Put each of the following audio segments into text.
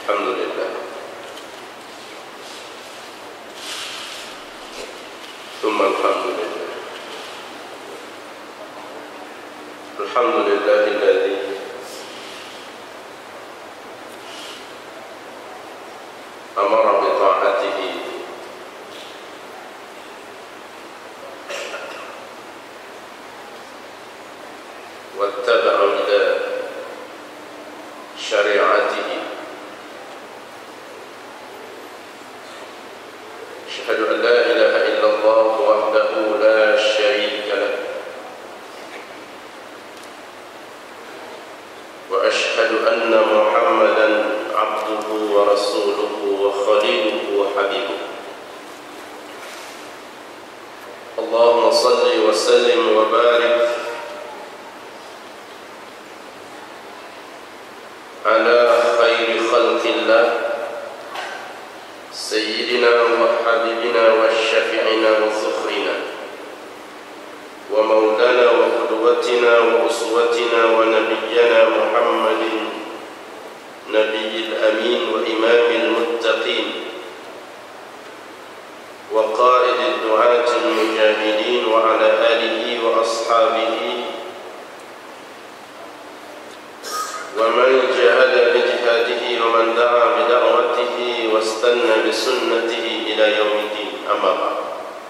Alhamdulillah. Tsumma alhamdulillah. Alhamdulillahilladzi amara bi ta'atihi wattaba'a ila syari'atihi. Asyhadu an la ilaha illallah wahdahu la syarika lah wa asyhadu anna Muhammadan abduhu wa rasuluhu wa khaliluhu wa habibuhu. Allahumma salli wa sallim wa barik ala khairi khalqillah sayyidina wa habibina wa syafi'ina wa zukhrina wa maulana wa qudwatina wa uswatina wa nabiyyana Muhammadin nabiyil amin wa imamil muttaqin wa qa'idid du'atil mujahidin wa ala alihi wa ashabihi ومن جاهد بجهاده ومن دعا بدعوته واستنى بسنته إلى يوم الدين. أما بعد،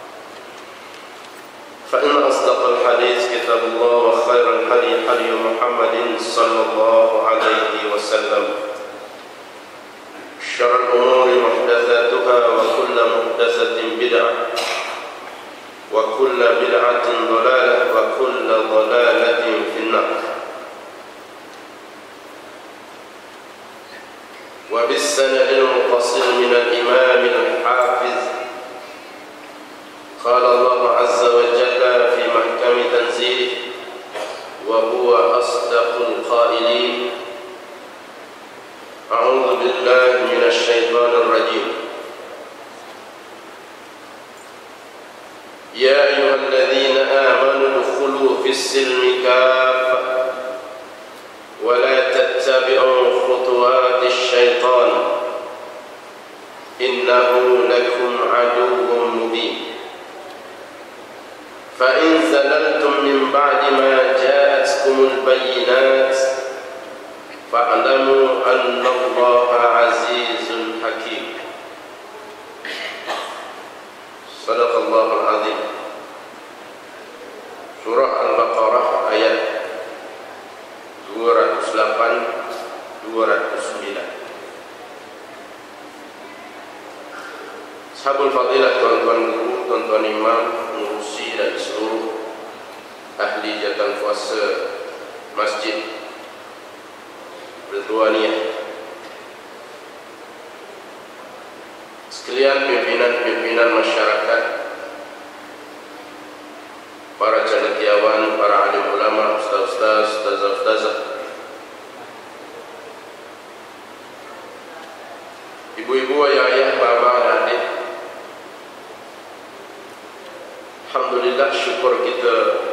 فإن أصدق الحديث كتاب الله وخير الهدي هدي محمد صلى الله عليه وسلم. شر الأمور محدثاتها وكل محدثة بدعة وكل بدعة ضلالة وكل ضلالة في النار. وبالسند المتصل من الإمام الحافظ قال الله عز وجل في محكم تنزيله وهو أصدق القائلين: أعوذ بالله من الشيطان الرجيم. يا أيها الذين آمنوا ادخلوا في السلم كافة ولا تتبعوا خطوات الشيطان إنه لكم عدو مبين. فإن زللتم من بعد ما جاءتكم البينات فاعلموا أن الله عزيز حكيم. صدق الله العظيم. Surah Al-Baqarah ayat 208-209. Sahabat fadilah, tuan-tuan guru, tuan-tuan imam, pengurusi dan seluruh ahli jatan kuasa Masjid Ridwaniyah, sekalian pimpinan-pimpinan masyarakat, para cendekiawan, para alim ulama, ustaz-ustaz, ustazah-ustazah, ibu-ibu, ayah-ayah, bapa dan adik. Alhamdulillah, syukur kita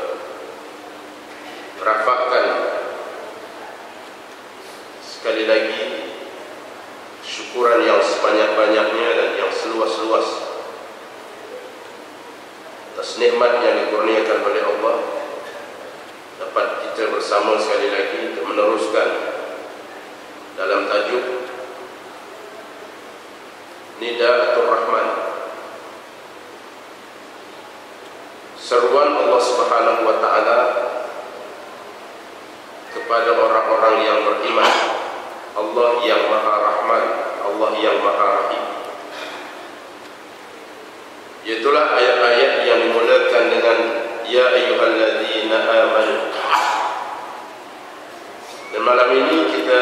rafakkan sekali lagi syukuran yang sebanyak-banyaknya dan yang seluas-luas atas nikmat yang dikurniakan oleh Allah, dapat kita bersama sekali lagi untuk meneruskan dalam tajuk Nida'atul Rahman, seruan Allah Subhanahu wa taala kepada orang-orang yang beriman. Allah yang Maha Rahman, Allah yang Maha Rahim. Itulah ayat-ayat yang dimulakan dengan ya ayyuhalladzina amanu. Dan malam ini kita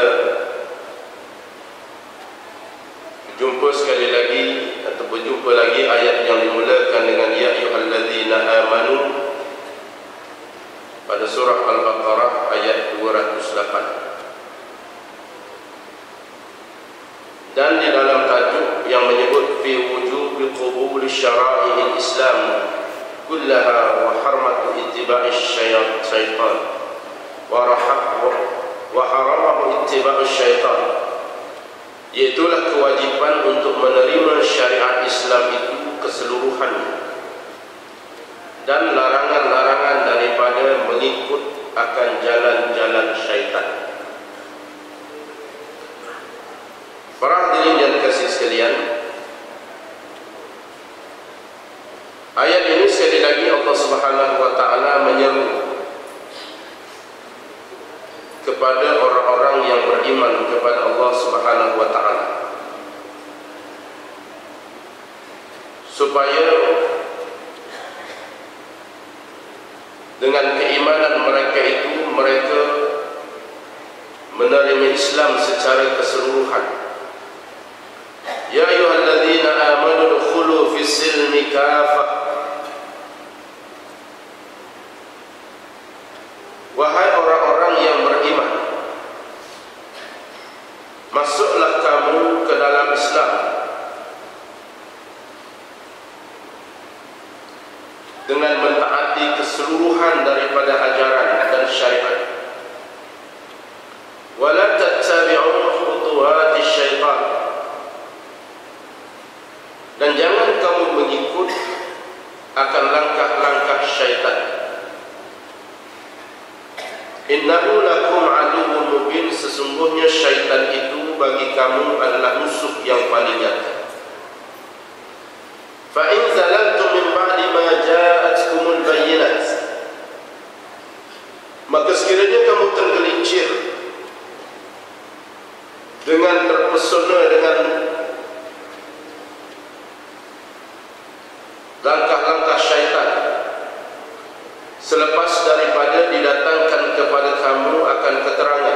berjumpa sekali lagi atau berjumpa lagi ayat yang dimulakan dengan ya ayyuhalladzina amanu pada surah Al-Baqarah ayat 208. Dan di dalam tajuk yang menyebut fi wujubi qubul syara'i'il Islam kullaha wa harmatu ittiba'i syaitan wa haramahu ittiba'u syaitan. Iaitulah kewajiban untuk menerima syariat Islam itu keseluruhannya, dan larangan-larangan daripada mengikut akan jalan-jalan syaitan. Para hadirin yang kasih sekalian, ayat ini sekali lagi Allah Subhanahu wa taala menyeru kepada orang-orang yang beriman kepada Allah Subhanahu wa taala supaya dengan keimanan mereka itu mereka menerima Islam secara keseluruhan. Ya ayyuhalladzina amanu dukhulu fis silmi kafah. Wahai orang-orang yang beriman, masuklah kamu ke dalam Islam dengan mentaati keseluruhan daripada ajaran dan syariat. Wala tattabi'u khutuwati syaitan, dan jangan kamu mengikut akan langkah-langkah syaitan. Innahu lakum aduwwun mubin, sesungguhnya syaitan itu bagi kamu adalah musuh yang paling nyata. Fa in zalaltum min ba'di ma ja'atkumul bayyinat, maka sekiranya kamu tergelincir dengan terpesona dengan langkah-langkah syaitan selepas daripada didatangkan kepada kamu akan keterangan,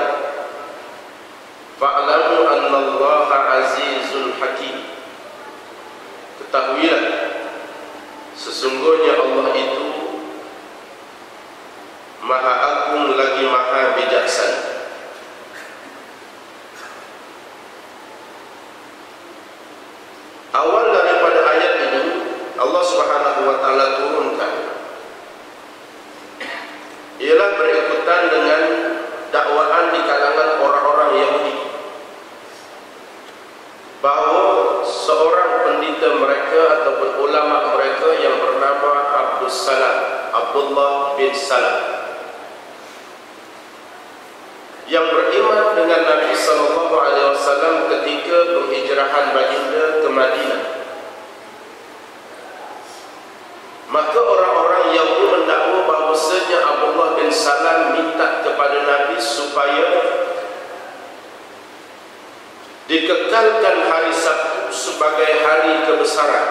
fa'lamu annallaha azizul hakim, ketahuilah sesungguhnya Allah itu maha agung lagi maha bijaksana. Awal daripada ayat ini Allah Subhanahu wa taala turunkan ialah berikutan dengan dakwaan di kalangan orang-orang Yahudi bahawa seorang pendeta mereka ataupun ulama mereka yang bernama Abdullah bin Salam, yang beriman dengan Nabi SAW ketika penghijrahan baginda ke Madinah. Maka orang-orang Yahudi mendakwa bahawasanya Abdullah bin Salam minta kepada Nabi supaya dikekalkan hari Sabtu sebagai hari kebesaran,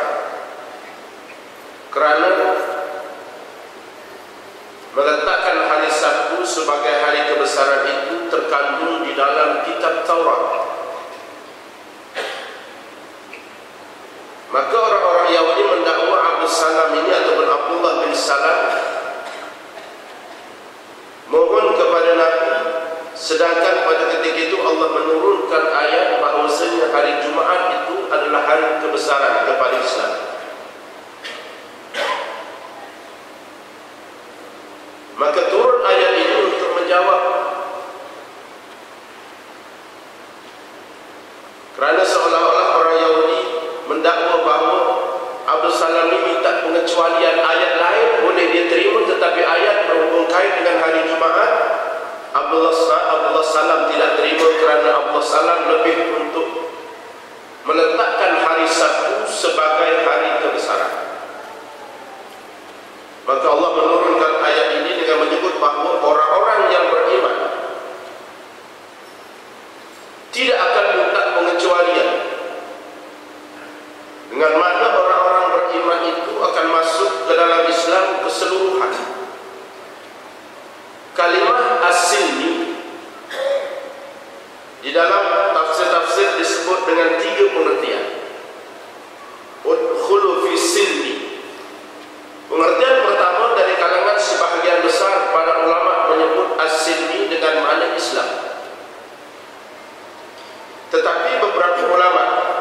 kerana meletakkan hari Sabtu sebagai hari kebesaran itu terkandung di dalam kitab Taurat. Maka orang-orang Yahudi mendakwa Abu Salam ini ataupun Abdullah bin Salam mohon kepada Nabi, sedangkan pada ketika itu Allah menurunkan ayat bahawasanya hari Jumaat itu adalah hari kebesaran kepada Islam. Maka turun ayat ini untuk menjawab, kerana seolah-olah orang Yahudi mendakwa bahawa Abdul Salam ini minta pengecualian ayat lain boleh dia terima, tetapi ayat berhubung kait dengan hari Jumaat Abdullah Salam tidak terima, kerana Abdullah Salam lebih untuk meletakkan hari Sabtu sebagai hari kebesaran. Maka Allah menurunkan ayat ini dengan menyebut bahawa orang-orang yang beriman tidak akan minta pengecualian, dengan makna orang-orang beriman itu akan masuk ke dalam Islam keseluruhan. Kalimah as-silmi di dalam tafsir-tafsir disebut dengan 3 pengertian. Udkhulu fi silmi, pengertian pertama dari kalangan sebahagian besar para ulama menyebut as-silmi dengan makna Islam. Tetapi beberapa ulama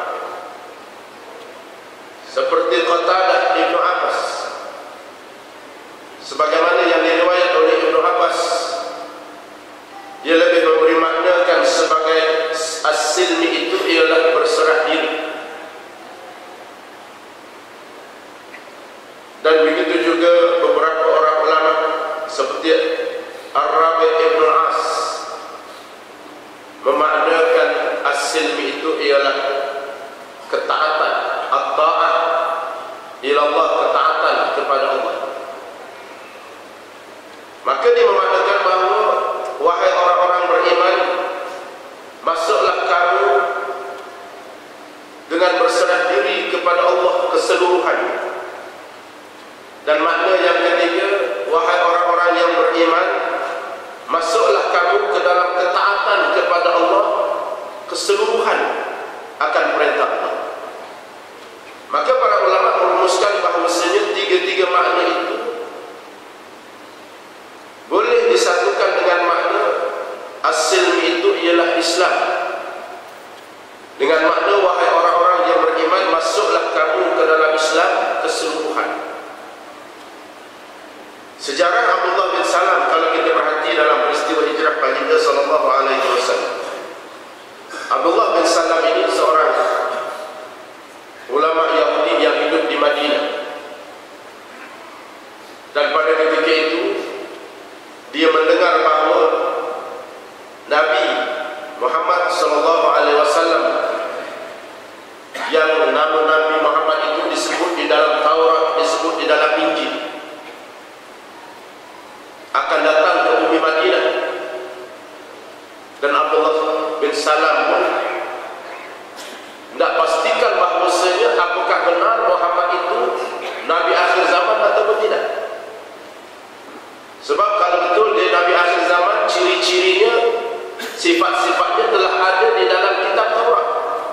seperti Qatadah Ibnu Abbas, sebagaimana yang diriwayat oleh Ibnu Abbas, dia lebih memberi maknakan sebagai as-silmi itu ialah ialah ketaatan, at-ta'ah ila Allah, ketaatan kepada Allah. Maka dia memaknakan bahawa wahai orang-orang beriman, masuklah kamu dengan berserah diri kepada Allah keseluruhan. Dan makna yang ketiga, wahai orang-orang yang beriman, masuklah kamu ke dalam ketaatan kepada Allah keseluruhan akan perintah Allah. Maka para ulama merumuskan bahawasanya tiga-tiga makna itu boleh disatukan dengan makna as-silmi, itu ialah Islam. Dengan makna wahai orang-orang yang beriman, masuklah kamu ke dalam Islam keseluruhan. Sejarah Abdullah bin Salam, kalau kita perhati dalam peristiwa hijrah baginda sallallahu alaihi wasallam, Abdullah bin Salam ini seorang ulama Yahudi yang hidup di Madinah. Dan pada ketika itu dia mendengar bahawa Nabi Muhammad sallallahu alaihi wasallam, yang nama Nabi Muhammad itu disebut di dalam Taurat, disebut di dalam Injil, akan datang ke bumi Madinah. Dan Abdullah bin Salam pun tidak pastikan bahawasanya apakah benar Muhammad itu Nabi akhir zaman atau tidak. Sebab kalau betul dia Nabi akhir zaman, ciri-cirinya, sifat-sifatnya telah ada di dalam kitab Taurat.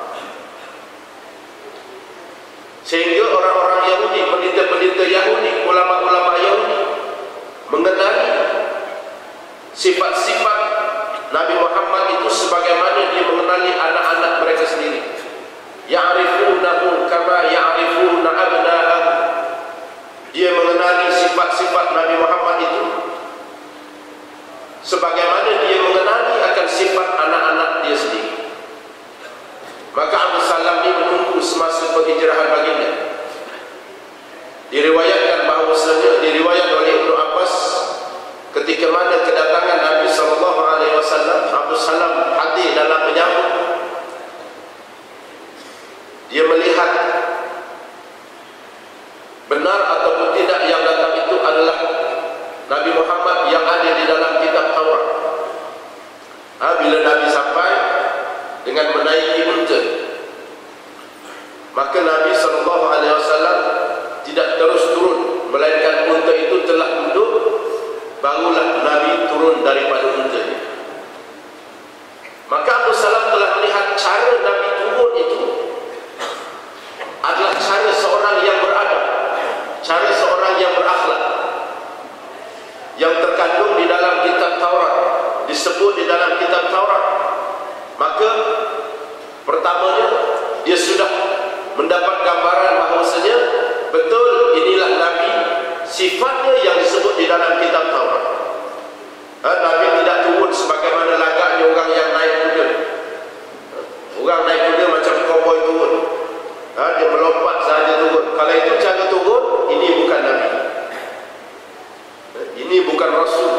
Sehingga orang-orang Yahudi, pendeta-pendeta Yahudi, ulama-ulama Yahudi mengenali sifat-sifat Nabi Muhammad itu sebagaimana dia mengenali anak-anak mereka sendiri. Ya'rifunahu kama ya'rifuna abna'ahum. Dia mengenali sifat-sifat Nabi Muhammad itu sebagaimana dia mengenali akan sifat anak-anak dia sendiri. Maka Abu Salam ini menunggu semasa penghijrahan baginda. Diriwayatkan bahawasanya, diriwayat oleh Ibnu Abbas, ketika mana kedatangan Nabi sallallahu alaihi wasallam, Abu Salam hadir dalam menyambut. Dia melihat benar ataupun tidak yang datang itu adalah Nabi Muhammad yang ada di dalam kitab Taurat. Bila Nabi sampai dengan menaiki unta, maka Nabi sallallahu alaihi wasallam tidak terus turun, melainkan unta itu telah duduk, barulah Nabi turun daripada untanya. Maka Abu Salam telah melihat cara Nabi turun itu adalah cara seorang yang beradab, cara seorang yang berakhlak, yang terkandung di dalam kitab Taurat, disebut di dalam kitab Taurat. Maka pertamanya dia sudah mendapat gambaran bahawasanya betul inilah Nabi, sifatnya yang disebut di dalam kitab Taurat. Nabi tidak turun sebagaimana lagaknya orang yang naik kuda. Orang naik kuda macam koboi turun, dia melompat sahaja turun. Kalau itu cara turun, ini bukan Nabi, ini bukan Rasul,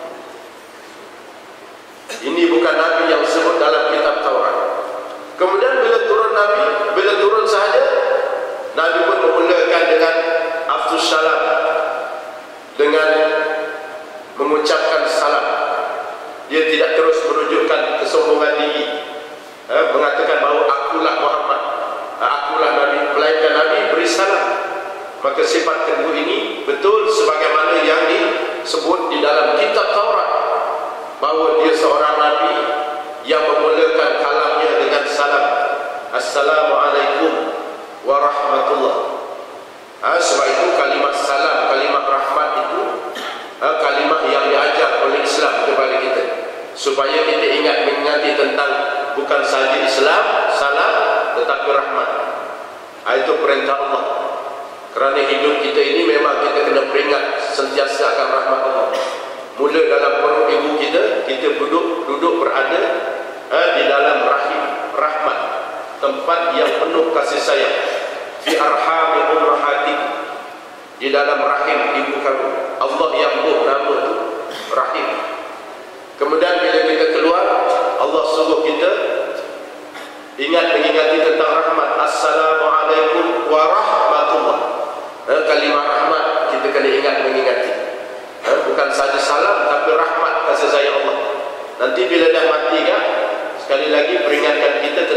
ini bukan Nabi yang disebut dalam kitab Taurat. Kemudian bila turun Nabi, bila turun sahaja, Nabi pun memulakan dengan afsus salam, dengan mengucapkan salam. Dia tidak terus menunjukkan kesombongan diri, mengatakan bahawa akulah Muhammad, akulah Nabi, melainkan Nabi beri salam. Maka sifat kedua ini betul sebagaimana yang disebut di dalam kitab Taurat, bahawa dia seorang Nabi yang memulakan kalamnya dengan salam. Assalamualaikum warahmatullah. Sebab itu kalimat salam, kalimat rahmat itu kalimat yang diajar oleh Islam kepada kita, supaya kita ingat mengingati tentang bukan sahaja Islam, salam, tetapi rahmat. Itu perintah Allah. Kerana hidup kita ini memang kita kena peringat sentiasa akan rahmat Allah. Mula dalam perut ibu kita, kita duduk berada di dalam rahim rahmat, tempat yang penuh kasih sayang. Fi arhami ummahatikum, di dalam rahim ibu kamu. Allah yang nama itu rahim. Kemudian bila kita keluar, Allah suruh kita ingat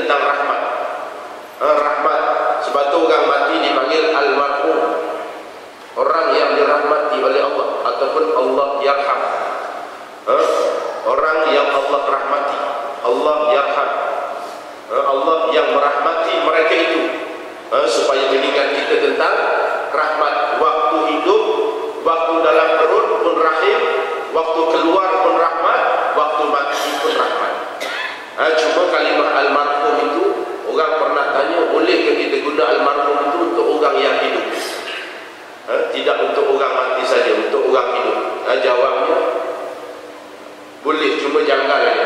tentang rahmat. Rahmat, sebab tu orang mati dipanggil almarhum, orang yang dirahmati oleh Allah, ataupun Allah yarham, orang yang Allah rahmati, Allah yarham, Allah yang merahmati mereka itu, supaya mengingat kita tentang rahmat. Waktu hidup, waktu dalam perut pun rahim, waktu keluar pun rahmat, waktu mati pun rahmat. Cuma kalimah almarhum itu, orang pernah tanya, bolehkah kita guna almarhum itu untuk orang yang hidup? Tidak untuk orang mati saja, untuk orang hidup. Jawabnya, boleh, cuma janggalnya.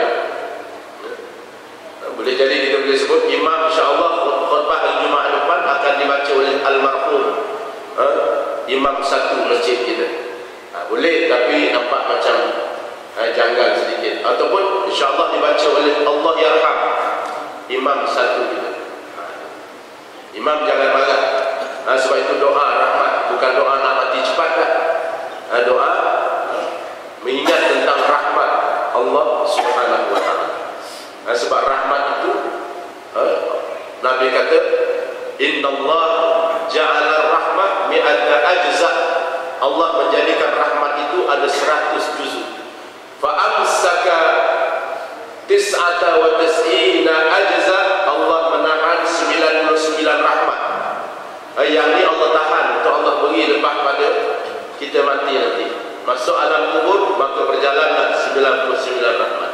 Boleh jadi kita boleh sebut imam, insyaAllah khutbah Jumaat depan akan dibaca oleh almarhum, imam satu masjid kita. Boleh, tapi nampak macam janggal sedikit. Ataupun insyaAllah dibaca oleh Allah yarham, imam satu kita. Imam jangan marah. Sebab itu doa rahmat, bukan doa nak mati cepat kan? Doa mengingat tentang rahmat Allah Subhanahu wa ta'ala. Sebab rahmat itu, Nabi kata, Innallah ja'ala rahmat mi'ata ajza'. Allah menjadikan rahmat itu ada 100 juzuk. Fa'amsaka tis'ata wa tis'ina ajza'. Allah menahan 99 rahmat. Yang ni Allah tahan untuk Allah beri lepas pada kita mati nanti. Masuk alam kubur, maka berjalanlah 99 rahmat.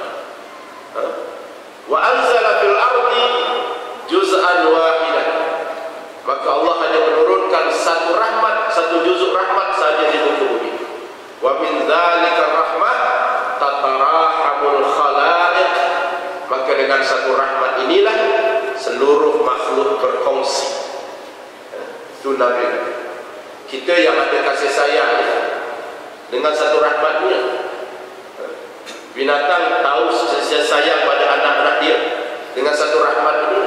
Wa anzala fil ardi juz'an wahidan. Maka Allah hanya menurunkan satu rahmat, satu juzuk rahmat saja di muka bumi. Wa min dzalika rahmat tatarahamul khalaiq. Maka dengan satu rahmat inilah seluruh makhluk berkongsi. Itu Nabi. Kita yang ada kasih sayang dengan satu rahmatnya. Binatang tahu sayang pada anak-anak dia dengan satu rahmat ini.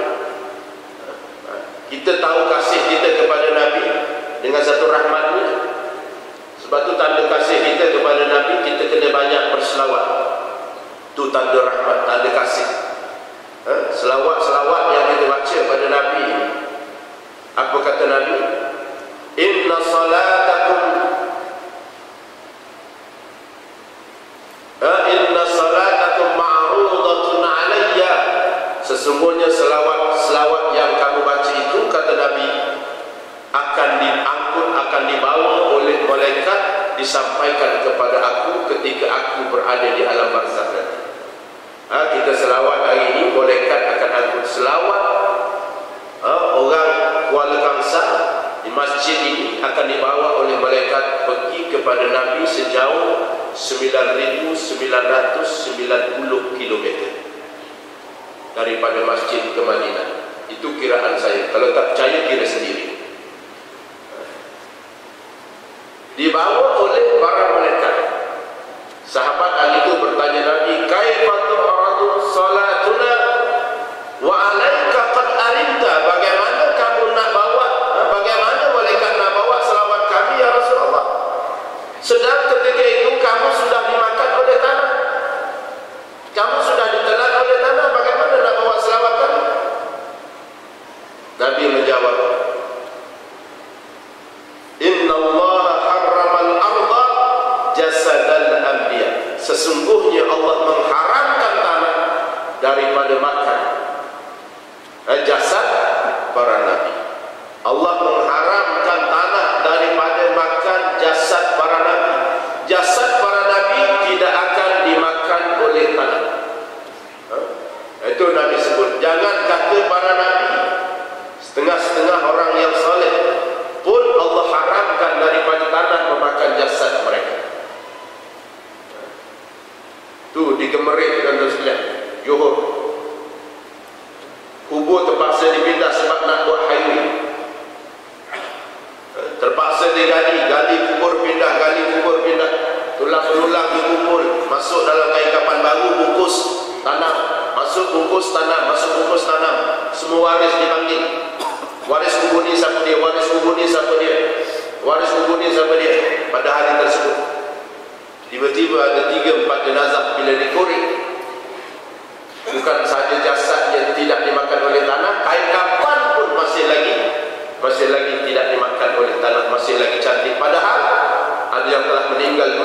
Kita tahu kasih kita kepada Nabi dengan satu rahmatnya. Sebab tu tanda kasih kita kepada Nabi, kita kena banyak berselawat. Itu tanda rahmat, tanda kasih. Selawat-selawat yang kita baca pada Nabi. Apa kata Nabi? Inna salatakum ma'rudatun alayya. Sesungguhnya selawat yang kamu baca itu, kata Nabi, akan diangkut, akan dibawa oleh malaikat, disampaikan kepada aku ketika aku berada di alam barzakh nanti. Kita selawat hari ini, malaikat akan angkut selawat. Orang Kuala Kangsar di masjid ini akan dibawa oleh malaikat pergi kepada Nabi sejauh 9.990 km daripada masjid ke Madinah. Itu kiraan saya. Kalau tak percaya, kira sendiri. Dibawa oleh para malaikat. Sahabat hari itu bertanya Nabi, kaifa tu'radu salatuna wa alaika qad alimta. Bagaimana kamu nak bawa, bagaimana malaikat nak bawa selawat kami ya Rasulullah, sedang ketika itu kamu sudah dimakan oleh tanah, kamu sudah ditelan oleh tanah, bagaimana nak bawa selawat kami? Nabi menjawab, Inna Allah harramal arda jasadal anbiya. Sesungguhnya Allah mengharamkan tanah daripada makan jasad para nabi. Allah mengharamkan tanah daripada makan jasad para nabi. Jasad para nabi tidak akan dimakan oleh tanah. Itu Nabi sebut. Jangan kata para nabi, setengah-setengah orang yang soleh pun Allah haramkan daripada tanah memakan jasad mereka. Tu di Gemerit dan sekalian, Johor, kubur terpaksa dipindah sebab nak buat highway. Terpaksa digali, gali kubur pindah, tulang belulang dikumpul, masuk dalam kain kapan baru, bungkus tanam, masuk bungkus tanam, semua waris dipanggil. Waris kubur ni siapa dia, waris kubur ni siapa dia, waris kubur ni siapa dia. Pada hari tersebut tiba-tiba ada 3-4 jenazah bila dikorek, bukan sahaja jasad yang tidak dimakan oleh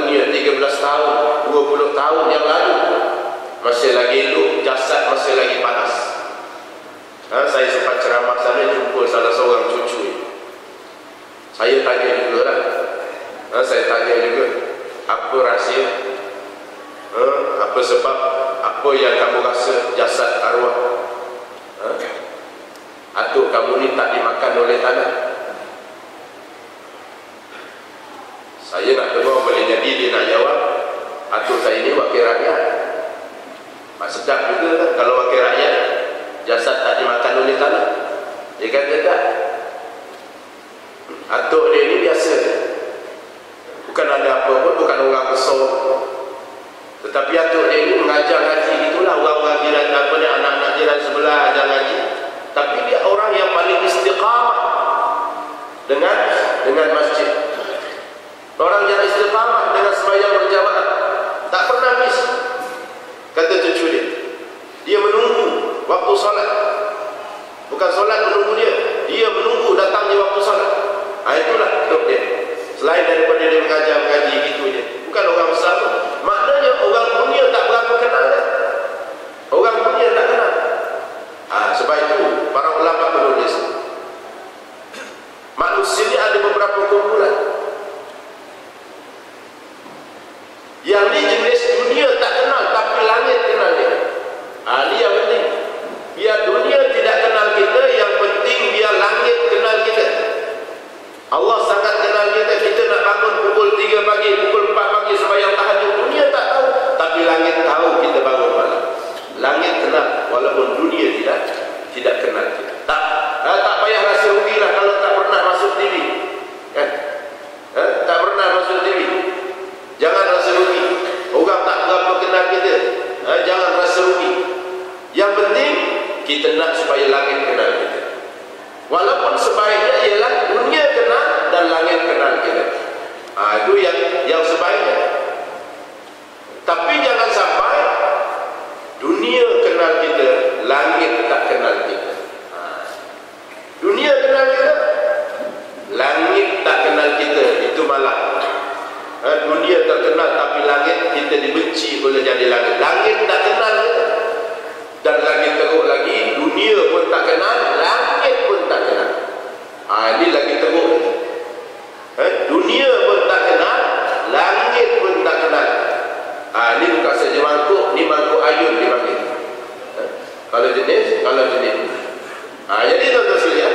dunia 13 tahun, 20 tahun yang lalu. Masih lagi hidup, jasad masih lagi panas. Saya sempat ceramah sana, jumpa salah seorang cucu. Saya tanya juga lah. Saya tanya juga, apa rahsia? Apa sebab? Apa yang kamu rasa jasad arwah? Atuk kamu ni tak dimakan oleh tanah? Saya nak dengar, boleh jadi dia nak jawab, atuk saya ni wakil rakyat. Sedap juga kan kalau wakil rakyat jasad tak dimakan oleh tanah. Dia kata tak. Atuk dia ni biasa, bukan ada apa pun, bukan orang besar, tetapi atuk dia ni mengajar ngaji. Itulah orang-orang jiran, apa ni, anak-anak jiran sebelah ajar ngaji. Tapi dia orang yang paling istiqamah dengan masjid. Orang yang istiqamah dengan sembahyang berjamaah, tak pernah miss. Kata cucu dia, dia menunggu waktu solat. Bukan solat menunggu dia menunggu datang di waktu solat. Itulah hidup dia. Selain daripada dia mengaji gitu je, bukan orang besar tu. Maknanya orang dunia tak berapa kenal dia. Orang dunia tak kenal. Sebab itu para ulama menulis, manusia ni ada beberapa kumpulan. Yang ni jenis dunia tak kenal, tapi langit kenal dia. Ini yang penting. Biar dunia tidak kenal kita, yang penting biar langit kenal kita. Allah sangat kenal kita. Kita nak bangun pukul 3 pagi, pukul 4 pagi sembahyang tahajud, dunia tak tahu, tapi langit tahu kita bangun malam. Langit kenal, walaupun dunia tidak kenal kita. Tak payah rasa rugilah kalau tak pernah masuk TV, kan? Tak pernah masuk TV. Jangan rasa rugi. Orang tak berapa kenal kita, jangan rasa rugi. Yang penting kita nak supaya langit kenal kita. Walaupun sebaiknya ialah dunia kenal dan langit kenal kita. Itu yang sebaiknya. Tapi jangan sampai dunia kenal kita, langit tak kenal kita. Dunia kenal kita, langit tak kenal kita. Itu malah dunia terkenal tapi langit kita dibenci boleh jadi langit. Langit tak kenal kita. Dan lagi teruk lagi, dunia pun tak kenal, langit pun tak kenal. Ini lagi teruk lagi. Dunia pun tak kenal, langit pun tak kenal. Ini bukan saja mangkuk, ni mangkuk ayun dipanggil. Kalau jenis. Jadi tuan-tuan sekalian,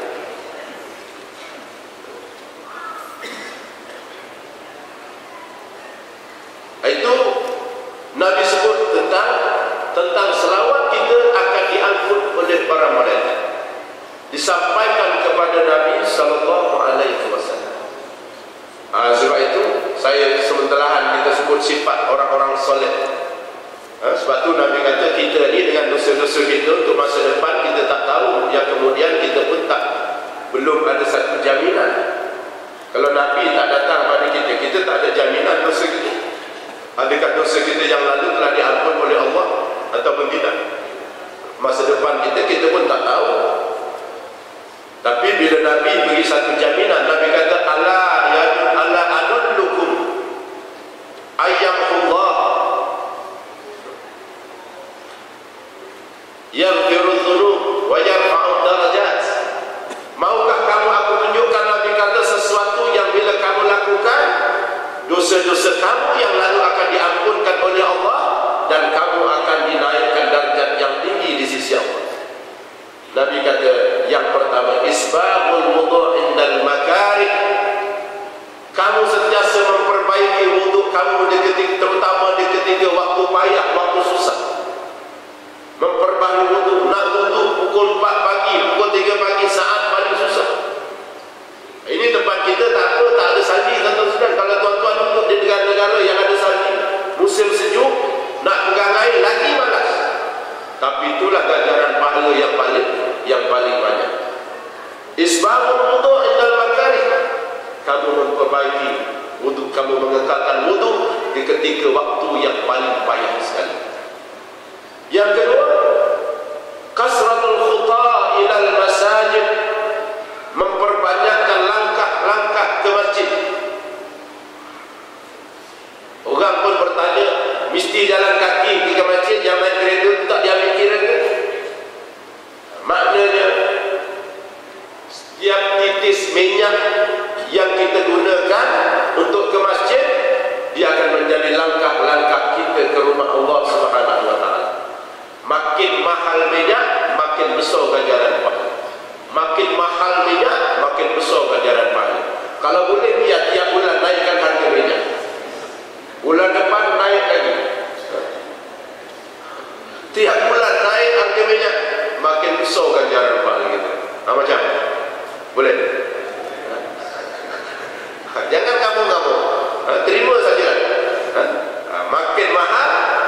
itu Nabi sebut tentang selawat kita akan diangkut oleh para malaikat, disampaikan kepada Nabi sallallahu alaihi wasallam. Sebab itu saya sementara kita sebut sifat orang-orang soleh. Sebab tu Nabi kata kita ni dengan dosa-dosa kita untuk masa depan kita tak tahu, yang kemudian kita pun belum ada satu jaminan. Kalau Nabi tak datang pada kita tak ada jaminan dosa kita. Adakah dosa kita yang lalu telah diampun oleh Allah ataupun tidak? Masa depan kita pun tak tahu. Tapi bila Nabi beri satu jaminan, Nabi kata ala adullukum ayyamullah yaghfiru dzunub wa yarfa'u darajat. Maukah kamu aku tunjukkan, Nabi kata, sesuatu yang bila kamu lakukan, dosa-dosa kamu yang lalu akan diampunkan oleh Allah dan kamu akan dinaikkan darjat yang tinggi di sisi Allah. Nabi kata yang pertama, isbahul wudu' indal makarih. Kamu sentiasa memperbaiki wuduk kamu terutama di ketika waktu payah, waktu susah. Memperbaiki wuduk. Nak wuduk pukul 4 pagi, pukul 3 pagi, saat paling susah. Ini tempat kita tak ada salji, tuan-tuan. Kalau tuan-tuan duduk di negara-negara yang ada salji, musim sejuk, nak pegang air lagi malas. Tapi itulah ganjaran pahala yang paling banyak. Isbahul wudu' indal makarih. Kamu memperbaiki wuduk, kamu mengekalkan wuduk di ketika waktu yang paling payah sekali. Yang kedua, kasratul khuta ilal masajid. Memperbanyakkan langkah-langkah ke masjid. mahal minyak, makin besar ganjaran pahala. Makin mahal minyak, makin besar ganjaran pahala. Kalau boleh niat tiap bulan naikkan harga minyak, bulan depan naik lagi, tiap bulan naik harga minyak, makin besar ganjaran pahala kita. Macam boleh? Jangan kamu-kamu, terima saja. Makin mahal,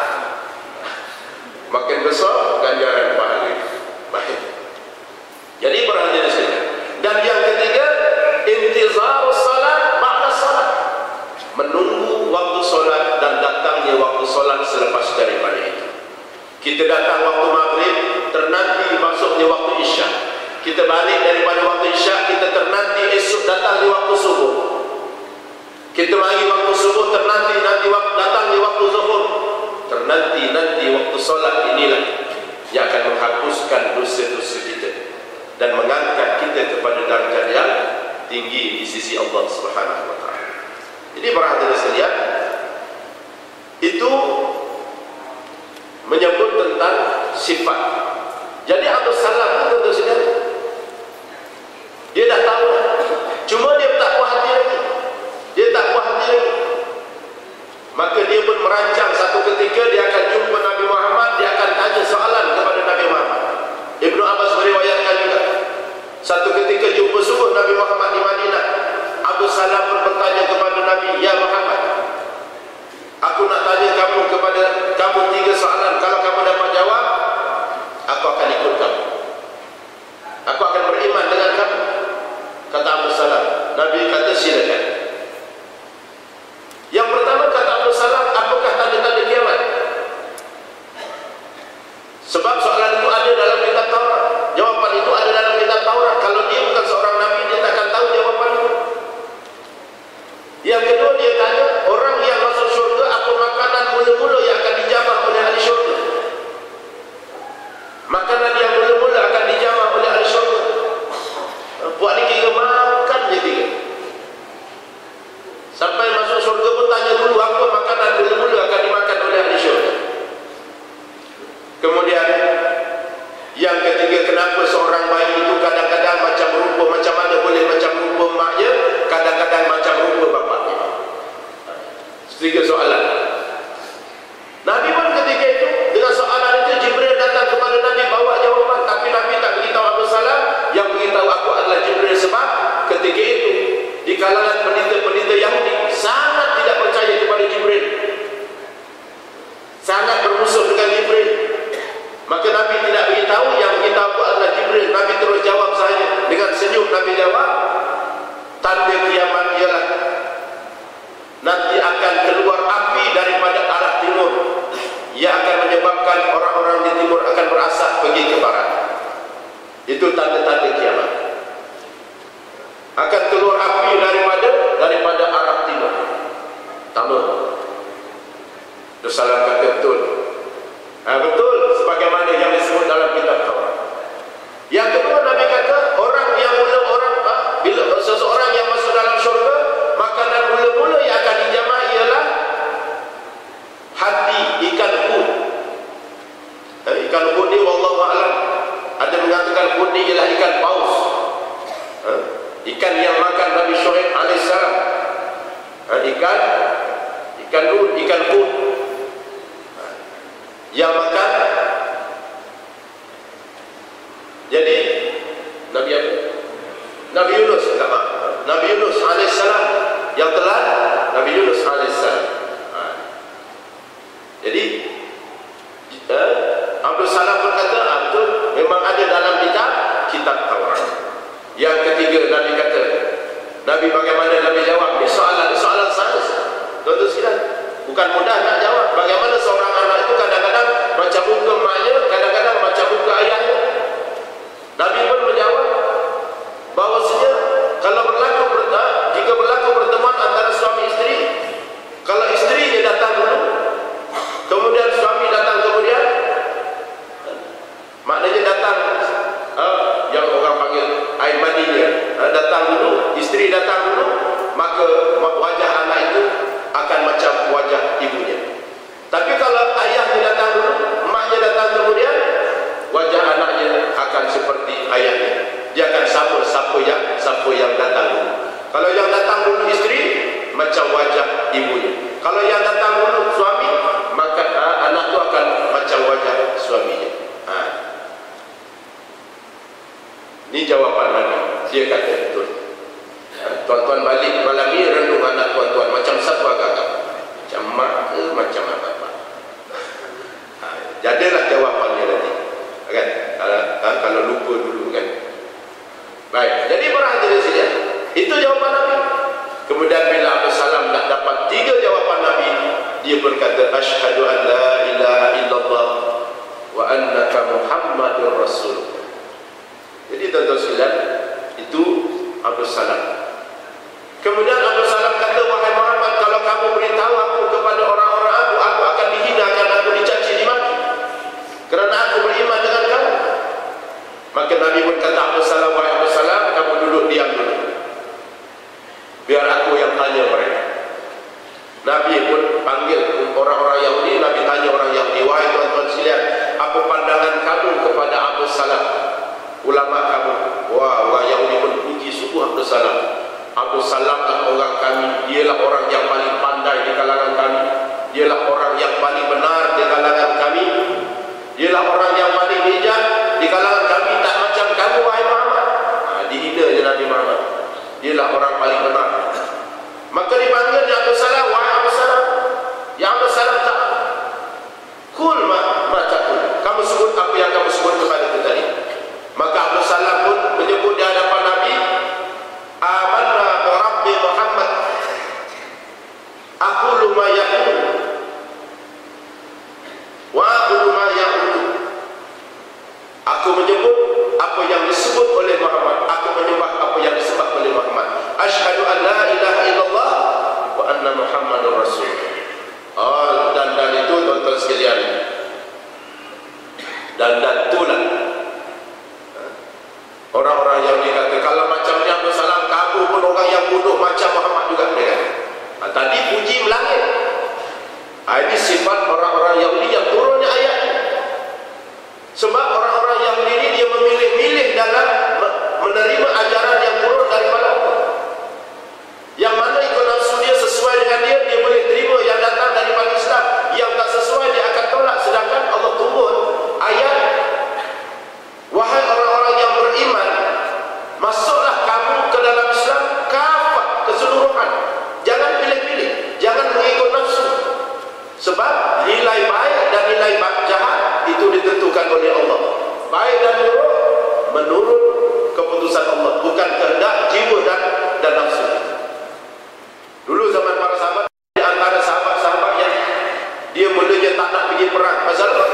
makin besar ganjaran pahala. Baik. Jadi perhatian saja. Dan yang ketiga, intizarus salat ba'da salat, menunggu waktu solat dan datangnya waktu solat selepas daripada itu. Kita datang waktu maghrib, ternanti masuknya waktu isya. Kita balik daripada waktu isya, kita ternanti esok datang di waktu subuh. Kita mari waktu subuh, ternanti datang di waktu zuhur. Ternanti waktu solat inilah yang akan menghapuskan dosa-dosa kita dan mengangkat kita kepada darjat yang tinggi di sisi Allah Subhanahu wa taala. Jadi para hadirin sekalian, itu menyebut tentang sifat. Jadi Abdul Salam itu tuan-tuan, dia dah tahu, cuma dia tak puas hati lagi. Dia tak puas hati lagi. Maka dia pun merancang satu ketika dia akan jumpa Nabi Muhammad, dia akan tanya soalan kepada Nabi Muhammad. Ibnu Abbas meriwayatkan juga, satu ketika jumpa subuh Nabi Muhammad di Madinah, Abdul Salam pun bertanya kepada Nabi, "Ya Muhammad, aku nak tanya kamu 3 soalan. Kalau kamu dapat jawab, aku akan ikut kamu. Aku akan beriman dengan kamu." Kata Abdul Salam. Nabi kata, "Silakan." Yang pertama kata Abdul Salam, "Apakah tanda-tanda kiamat?" Sebab soalan itu ada dalam kitab Taurat. Jawapan itu ada dalam kitab Taurat. Kalau dia bukan seorang Nabi, dia tak akan tahu jawapan itu. Yang kedua dia tanya, orang yang masuk syurga, apa makanan mula-mula yang akan dijamah oleh ahli syurga? Makanan yang mula-mula akan dijamah oleh ahli syurga. Buat ni kira makan je kira. Sampai masuk syurga pun tanya dulu apa makanan mula-mula akan dimakan oleh ahli syurga. Kemudian yang ketiga, kenapa seorang bayi itu kadang-kadang macam rupa, macam mana boleh macam rupa maknya, kadang-kadang macam rupa bapaknya. 3 soalan. Nabi pun ketika itu dengan soalan itu, Jibril datang kepada Nabi bawa jawapan, tapi Nabi tak beritahu Abdul Salam. Yang beritahu aku adalah Jibril, sebab ketika itu di kalangan peneliti-peneliti Yahudi sangat tidak percaya kepada Jibril, sangat bermusuh dengan Jibril. Maka Nabi tidak beritahu, yang beritahu aku adalah Jibril. Nabi terus jawab sahaja dengan senyum. Nabi jawab, tanda kiamat ialah nanti akan keluar api daripada arah timur, ia akan menyebabkan orang-orang di timur akan berasap pergi ke barat. Itu tanda-tanda kiamat. Akan keluar api daripada arah timur. Tahu? Rasulullah kata betul. Betul sebagaimana yang disebut dalam kitab Taurat. Yang kedua, Nabi kata bila seseorang yang masuk dalam syurga, makanan mula-mula yang akan dijamah ialah hati ikan hud. Ikan hud ni wallahu a'lam, ada mengatakan hud ni ialah ikan paus, ikan yang makan Nabi Syuaib alaihissalam. Ikan hud yang makan. Jadi Nabi apa? Nabi Yunus, Nabi Yunus alaihissalam yang telah Nabi Yunus alaihissalam. Jadi Abdul Salam berkata, betul, memang ada dalam kitab Taurat. Yang ketiga, Nabi kata, Nabi bagaimana Nabi jawab? Ini soalan sains. Tuan-tuan sekalian, bukan mudah nak jawab. Bagaimana seorang anak itu kadang-kadang macam muka maknya, kadang-kadang macam muka ayahnya. Nabi pun menjawab bahawasanya jika berlaku pertemuan antara suami isteri, kalau isterinya datang dulu, kemudian suami datang kemudian, maknanya datang yang orang panggil air mandinya datang dulu, isteri datang dulu, maka wajah anak itu akan macam wajah ibunya. Tapi kalau ayahnya datang dulu, maknya datang kemudian, ayahnya. Dia akan sambut siapa yang datang dulu. Kalau yang datang dulu isteri, macam wajah ibunya. Kalau yang datang dulu suami, maka anak itu akan macam wajah suaminya. Ini jawapan Nabi. Dia kata betul. Tuan-tuan balik malam ni renung anak tuan-tuan macam siapa agak-agak? Macam mak ke macam apa? Jadilah jawapannya nanti. Kan? Kalau lupa dulu kan. Baik, jadi para hadirin sekalian, itu jawapan Nabi. Kemudian bila Abu Salam nak dapat 3 jawapan Nabi, dia berkata asyhadu an la ilaha illallah wa annaka Muhammadur Rasulullah. Jadi tuan-tuan sekalian, itu Abu Salam. Kemudian Abu Salam kata, wahai Muhammad, kalau kamu beritahu aku kepada orang-orang aku akan dihinakan, aku dicaci dimaki kerana aku beriman dengan kamu. Maka Nabi pun kata Abu Salam, wahai Abu Salam, kamu duduk diam dulu, biar aku yang tanya mereka. Nabi pun panggil orang-orang Yahudi. Nabi tanya orang Yahudi, wahai tuan-tuan sekalian, apa pandangan kamu kepada Abu Salam, ulama kamu? Wah, orang Yahudi pun puji sungguh Abu Salam. Abu Salam orang kami, dialah orang yang paling pandai di kalangan kami, dialah orang yang paling benar di kalangan kami, dialah orang yang paling bijak di kalangan kami, tak macam kamu wahai Muhammad. Dihina je Nabi Muhammad, dialah orang paling benar. Maka dipanggil Abu Salam, wahai Abu Salam. Ya Abu Salam, tak kul macam kamu sebut apa yang kamu sebut kepada kita tadi. Maka Abu Salam pun menyebut di hadapan Nabi, amanna bi Rabbi Muhammad aqulu ma yaqul wa aqulu ma yaqul. Aku menyebut apa yang disebut oleh Muhammad, aku menyembah apa yang disebut oleh Muhammad. Asyhadu an la ilaha illallah wa anna Muhammadur Rasulullah. Dan itu tuan-tuan sekalian, dan itulah orang-orang yang dikata kalau macam ni Abu Salam, kamu pun orang yang bodoh macam Muhammad juga, kan? Tadi puji melangit. Ini sifat orang-orang Yahudi yang turunnya ayat ini. Sebab orang-orang Yahudi ini dia memilih-milih dalam menerima ajaran yang turun daripada Allah. Yang mana ikut nafsu dia sesuai dengan dia boleh terima yang datang daripada Islam. Yang tak sesuai dia akan tolak. Sedangkan Allah turun ayat, wahai orang-orang yang beriman, masuklah kamu ke dalam Islam kafah, keseluruhan. Jangan pilih-pilih, jangan mengikut nafsu. Sebab nilai baik dan nilai jahat itu ditentukan oleh Allah. Baik dan buruk menurut keputusan Allah, bukan kehendak jiwa dan nafsu. Dulu zaman para sahabat, di antara sahabat-sahabat yang dia mulanya tak nak pergi perang. Pasal apa?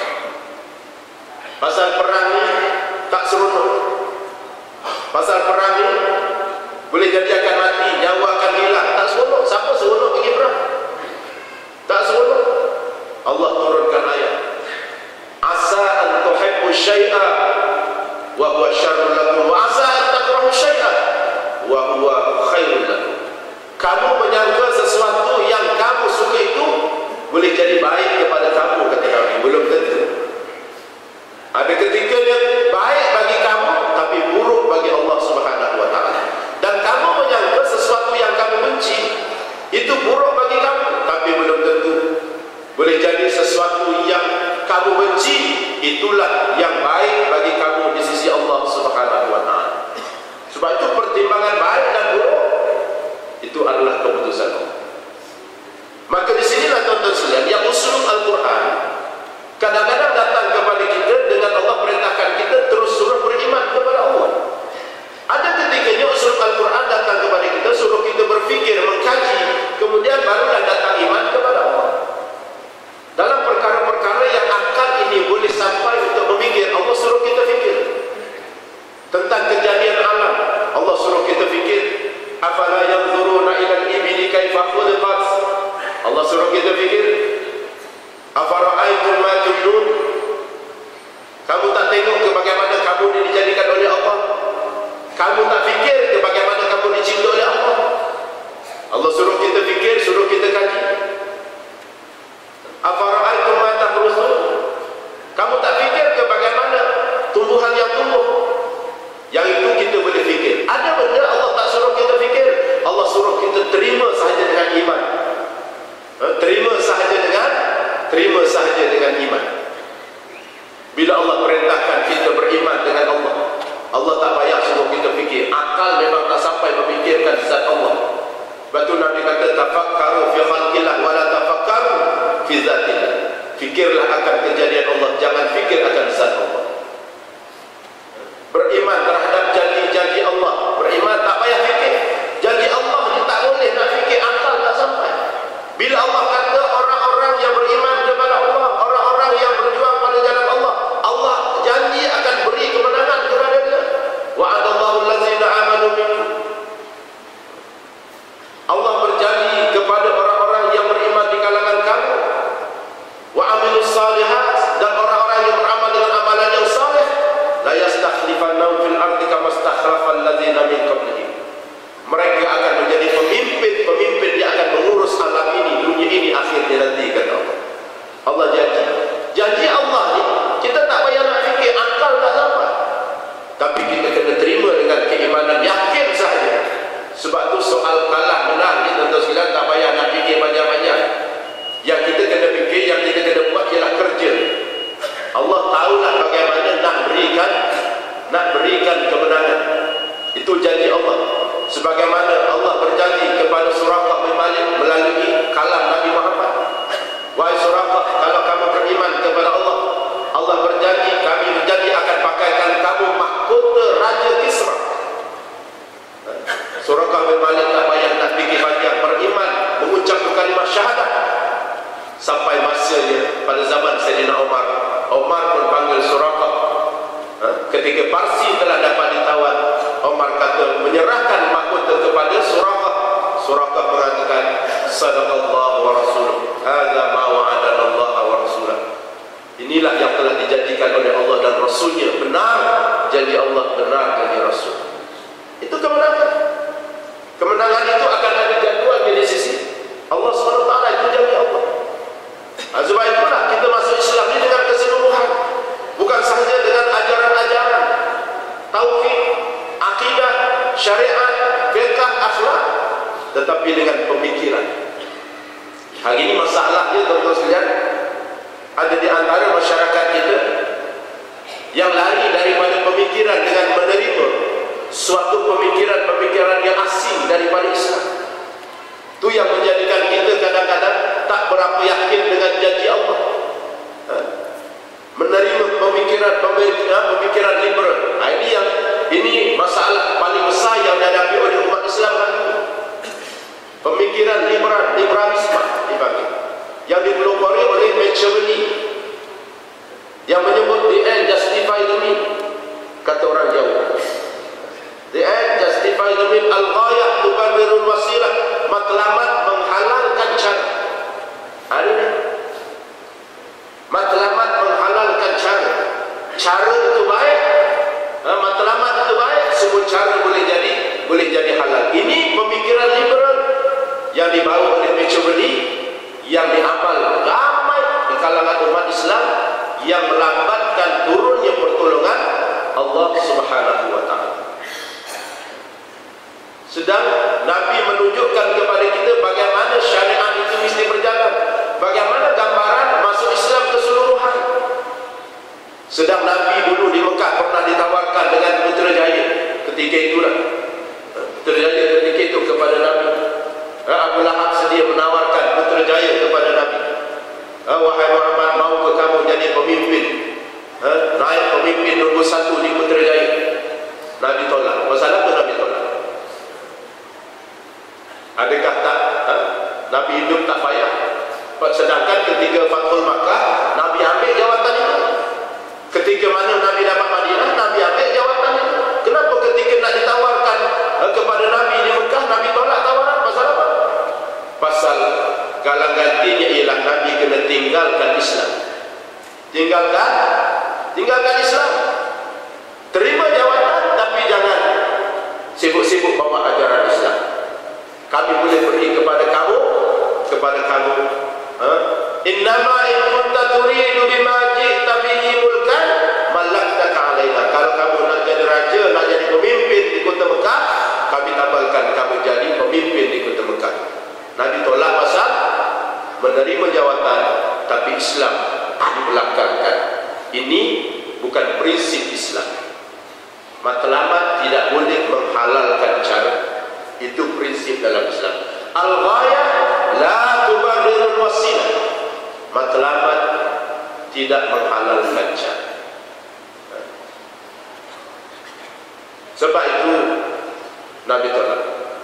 Pasal perang ni tak seronok. Pasal perang ni boleh jadi akan mati, nyawa akan hilang. Tak seronok. Siapa seronok pergi perang? Tak seronok. Allah turunkan ayat, asa an tuhibbu syai'a wa huwa syarrun lakum wa asa an takrahu syai'a wa huwa khairun lakum. Kamu menyangka sesuatu yang kamu suka itu boleh jadi baik kepada kamu, kata Nabi. Belum tentu. Ada ketikanya baik bagi kamu tapi buruk bagi Allah Subhanahu wa taala. Dan kamu menyangka sesuatu yang kamu benci itu buruk bagi kamu, tapi belum tentu. Boleh jadi sesuatu yang kamu benci itulah yang baik bagi kamu di sisi Allah Subhanahu wa taala. Sebab itu pertimbangan baik dan buruk itu adalah keputusan Allah. Maka di sinilah tuan-tuan sekalian, yang usul Al-Quran kadang-kadang datang kepada kita dengan Allah perintahkan kita terus suruh beriman kepada Allah. Ada ketikanya usul Al-Quran datang kepada kita, suruh kita berfikir, mengkaji, kemudian barulah datang iman kepada Allah. Dalam perkara-perkara yang akal ini boleh sampai untuk memikir, Allah suruh kita fikir. Tentang kejadian alam, Allah suruh kita fikir. Afala yanzuruna ila al-ibili kaifa khuliqat. Allah suruh kita fikir. Afara'aytum ma tumnun. Kamu tak tengok ke bagaimana kamu dijadikan oleh Allah? Kamu tak fikir ke bagaimana kamu dicipta oleh Allah? Allah suruh kita fikir, suruh kita kaji. Afara'aytum ma tahrusun. Kamu tak fikir ke bagaimana tumbuhan yang tumbuh? Bila Allah perintahkan kita beriman dengan Allah, Allah tak payah suruh kita fikir. Akal memang tak sampai memikirkan zat Allah. Sebab tu Nabi kata, tafakkaru fi khalqillah wa la tafakkaru fi zatillah. Fikirlah akan kejadian Allah, jangan fikir akan zat Allah. Beriman terhadap janji-janji Allah. Beriman tak payah fikir. Janji Allah ni tak boleh nak fikir, akal tak sampai. Bila Allah kata orang-orang yang beriman kepada Allah, orang-orang yang berjuang pada jalan Allah, Allah janji akan beri kemenangan kepada dia. Wa'adallahu allazina amanu minkum. Allah berjanji kepada orang-orang yang beriman di kalangan kamu. Wa amilus salihat, dan orang-orang yang beramal dengan amalan yang saleh, la yastakhlifannahum fil ardi kama stakhlafal ladzina min qablihim. Mereka akan menjadi pemimpin dia akan mengurus alam ini, dunia ini akhirnya nanti, kata Allah. Allah janji Allah ni kita tak payah nak fikir, akal tak sampai. Tapi kita kena terima dengan keimanan, yakin sahaja. Sebab tu soal kalah menang ni tuan-tuan sekalian tak payah nak fikir banyak-banyak. Yang kita kena fikir, yang kita kena buat ialah kerja. Allah tahulah bagaimana nak berikan kemenangan. Itu janji Allah. Sebagaimana Allah berjanji kepada Suraqah bin Malik melalui kalam Nabi Muhammad. Wahai Suraqah, kalau kamu beriman kepada Allah, Allah berjanji, kami berjanji akan pakaikan kamu mahkota Raja Kisra. Suraqah bin Malik tak payah nak fikir banyak, beriman, mengucapkan kalimah syahadat. Sampai masanya pada zaman Sayyidina Umar pun panggil Suraqah. Ketika Parsi telah dapat ditawan, Umar kata menyerahkan mahkota kepada Suraqah. Suraqah mengatakan, sadaqallahu wa rasuluh, hadza ma wa'adana Allah wa rasuluh. Inilah yang telah dijanjikan oleh Allah dan Rasulnya. Benar janji Allah, benar janji Rasul. Itu kemenangan. Kemenangan itu akan ada jadualnya di sisi Allah SWT. Itu janji Allah. Sebab itulah kita masuk Islam ini dengan keseluruhan, bukan sahaja dengan ajaran-ajaran tauhid, akidah, syariat, fiqh, akhlak, tetapi dengan pemikiran. Hari ini masalahnya tuan-tuan sekalian, ada di antara masyarakat kita yang lari daripada pemikiran dengan menerima suatu pemikiran yang asing daripada Islam. Itu yang menjadikan kita kadang-kadang tak berapa yakin dengan janji Allah. Menerima pemikiran liberal. Ini masalah paling besar yang dihadapi oleh umat Islam hari ini. Pemikiran liberalisme dipanggil, yang dipelopori oleh Machiavelli, yang menyebut the end justify the mean. Kata orang Jawa, the end justify the mean, al-ghayah tubarrirul wasilah. Matlamat menghalalkan cara. Hari ini matlamat menghalalkan cara. Cara itu baik, matlamat itu baik, semua cara boleh jadi halal. Ini pemikiran liberal yang dibawa oleh Machiavelli, yang diamal ramai di kalangan umat Islam, yang melambatkan turunnya pertolongan Allah Subhanahu wa taala. Sedang Nabi menunjukkan kepada kita bagaimana syariat itu mesti berjalan, bagaimana gambaran masuk Islam keseluruhan. Sedang Nabi dulu di Mekah pernah ditawarkan dengan Putrajaya ketika itulah. Putrajaya ketika itu kepada Nabi. Abu Lahab sedia menawarkan Putrajaya kepada Nabi. Wahai Muhammad, mau ke kamu jadi pemimpin? Naik pemimpin nombor 1 di Putrajaya. Nabi tolak. Masalah apa Nabi tolak? Adakah tak Nabi hidup tak payah? Sedangkan ketika Fathul Makkah, Nabi ambil jawatan itu. Ketika mana Nabi dapat Madinah, Nabi ambil jawatan itu. Kenapa ketika nak ditawarkan kepada Nabi di Mekah, Nabi tolak tawaran? Pasal apa? Pasal galang gantinya ialah Nabi kena tinggalkan Islam. Tinggalkan Islam. Terima jawatan, tapi jangan sibuk-sibuk bawa ajaran Islam. Kami boleh beri kepada kamu. Innama in kunta turidu bima ji'ta bihi mulkan malaktaka alaina. Kalau kamu nak jadi raja, nak jadi pemimpin di kota Mekah, kami tabalkan kamu jadi pemimpin di kota Mekah. Nabi tolak pasal menerima jawatan, tapi Islam dibelakangkan. Ini bukan prinsip Islam. Matlamat tidak boleh menghalalkan cara. Itu prinsip dalam Islam. Al-ghayah la tubarrirul wasilah. Matlamat tidak menghalalkan cara. Sebab itu Nabi tolak.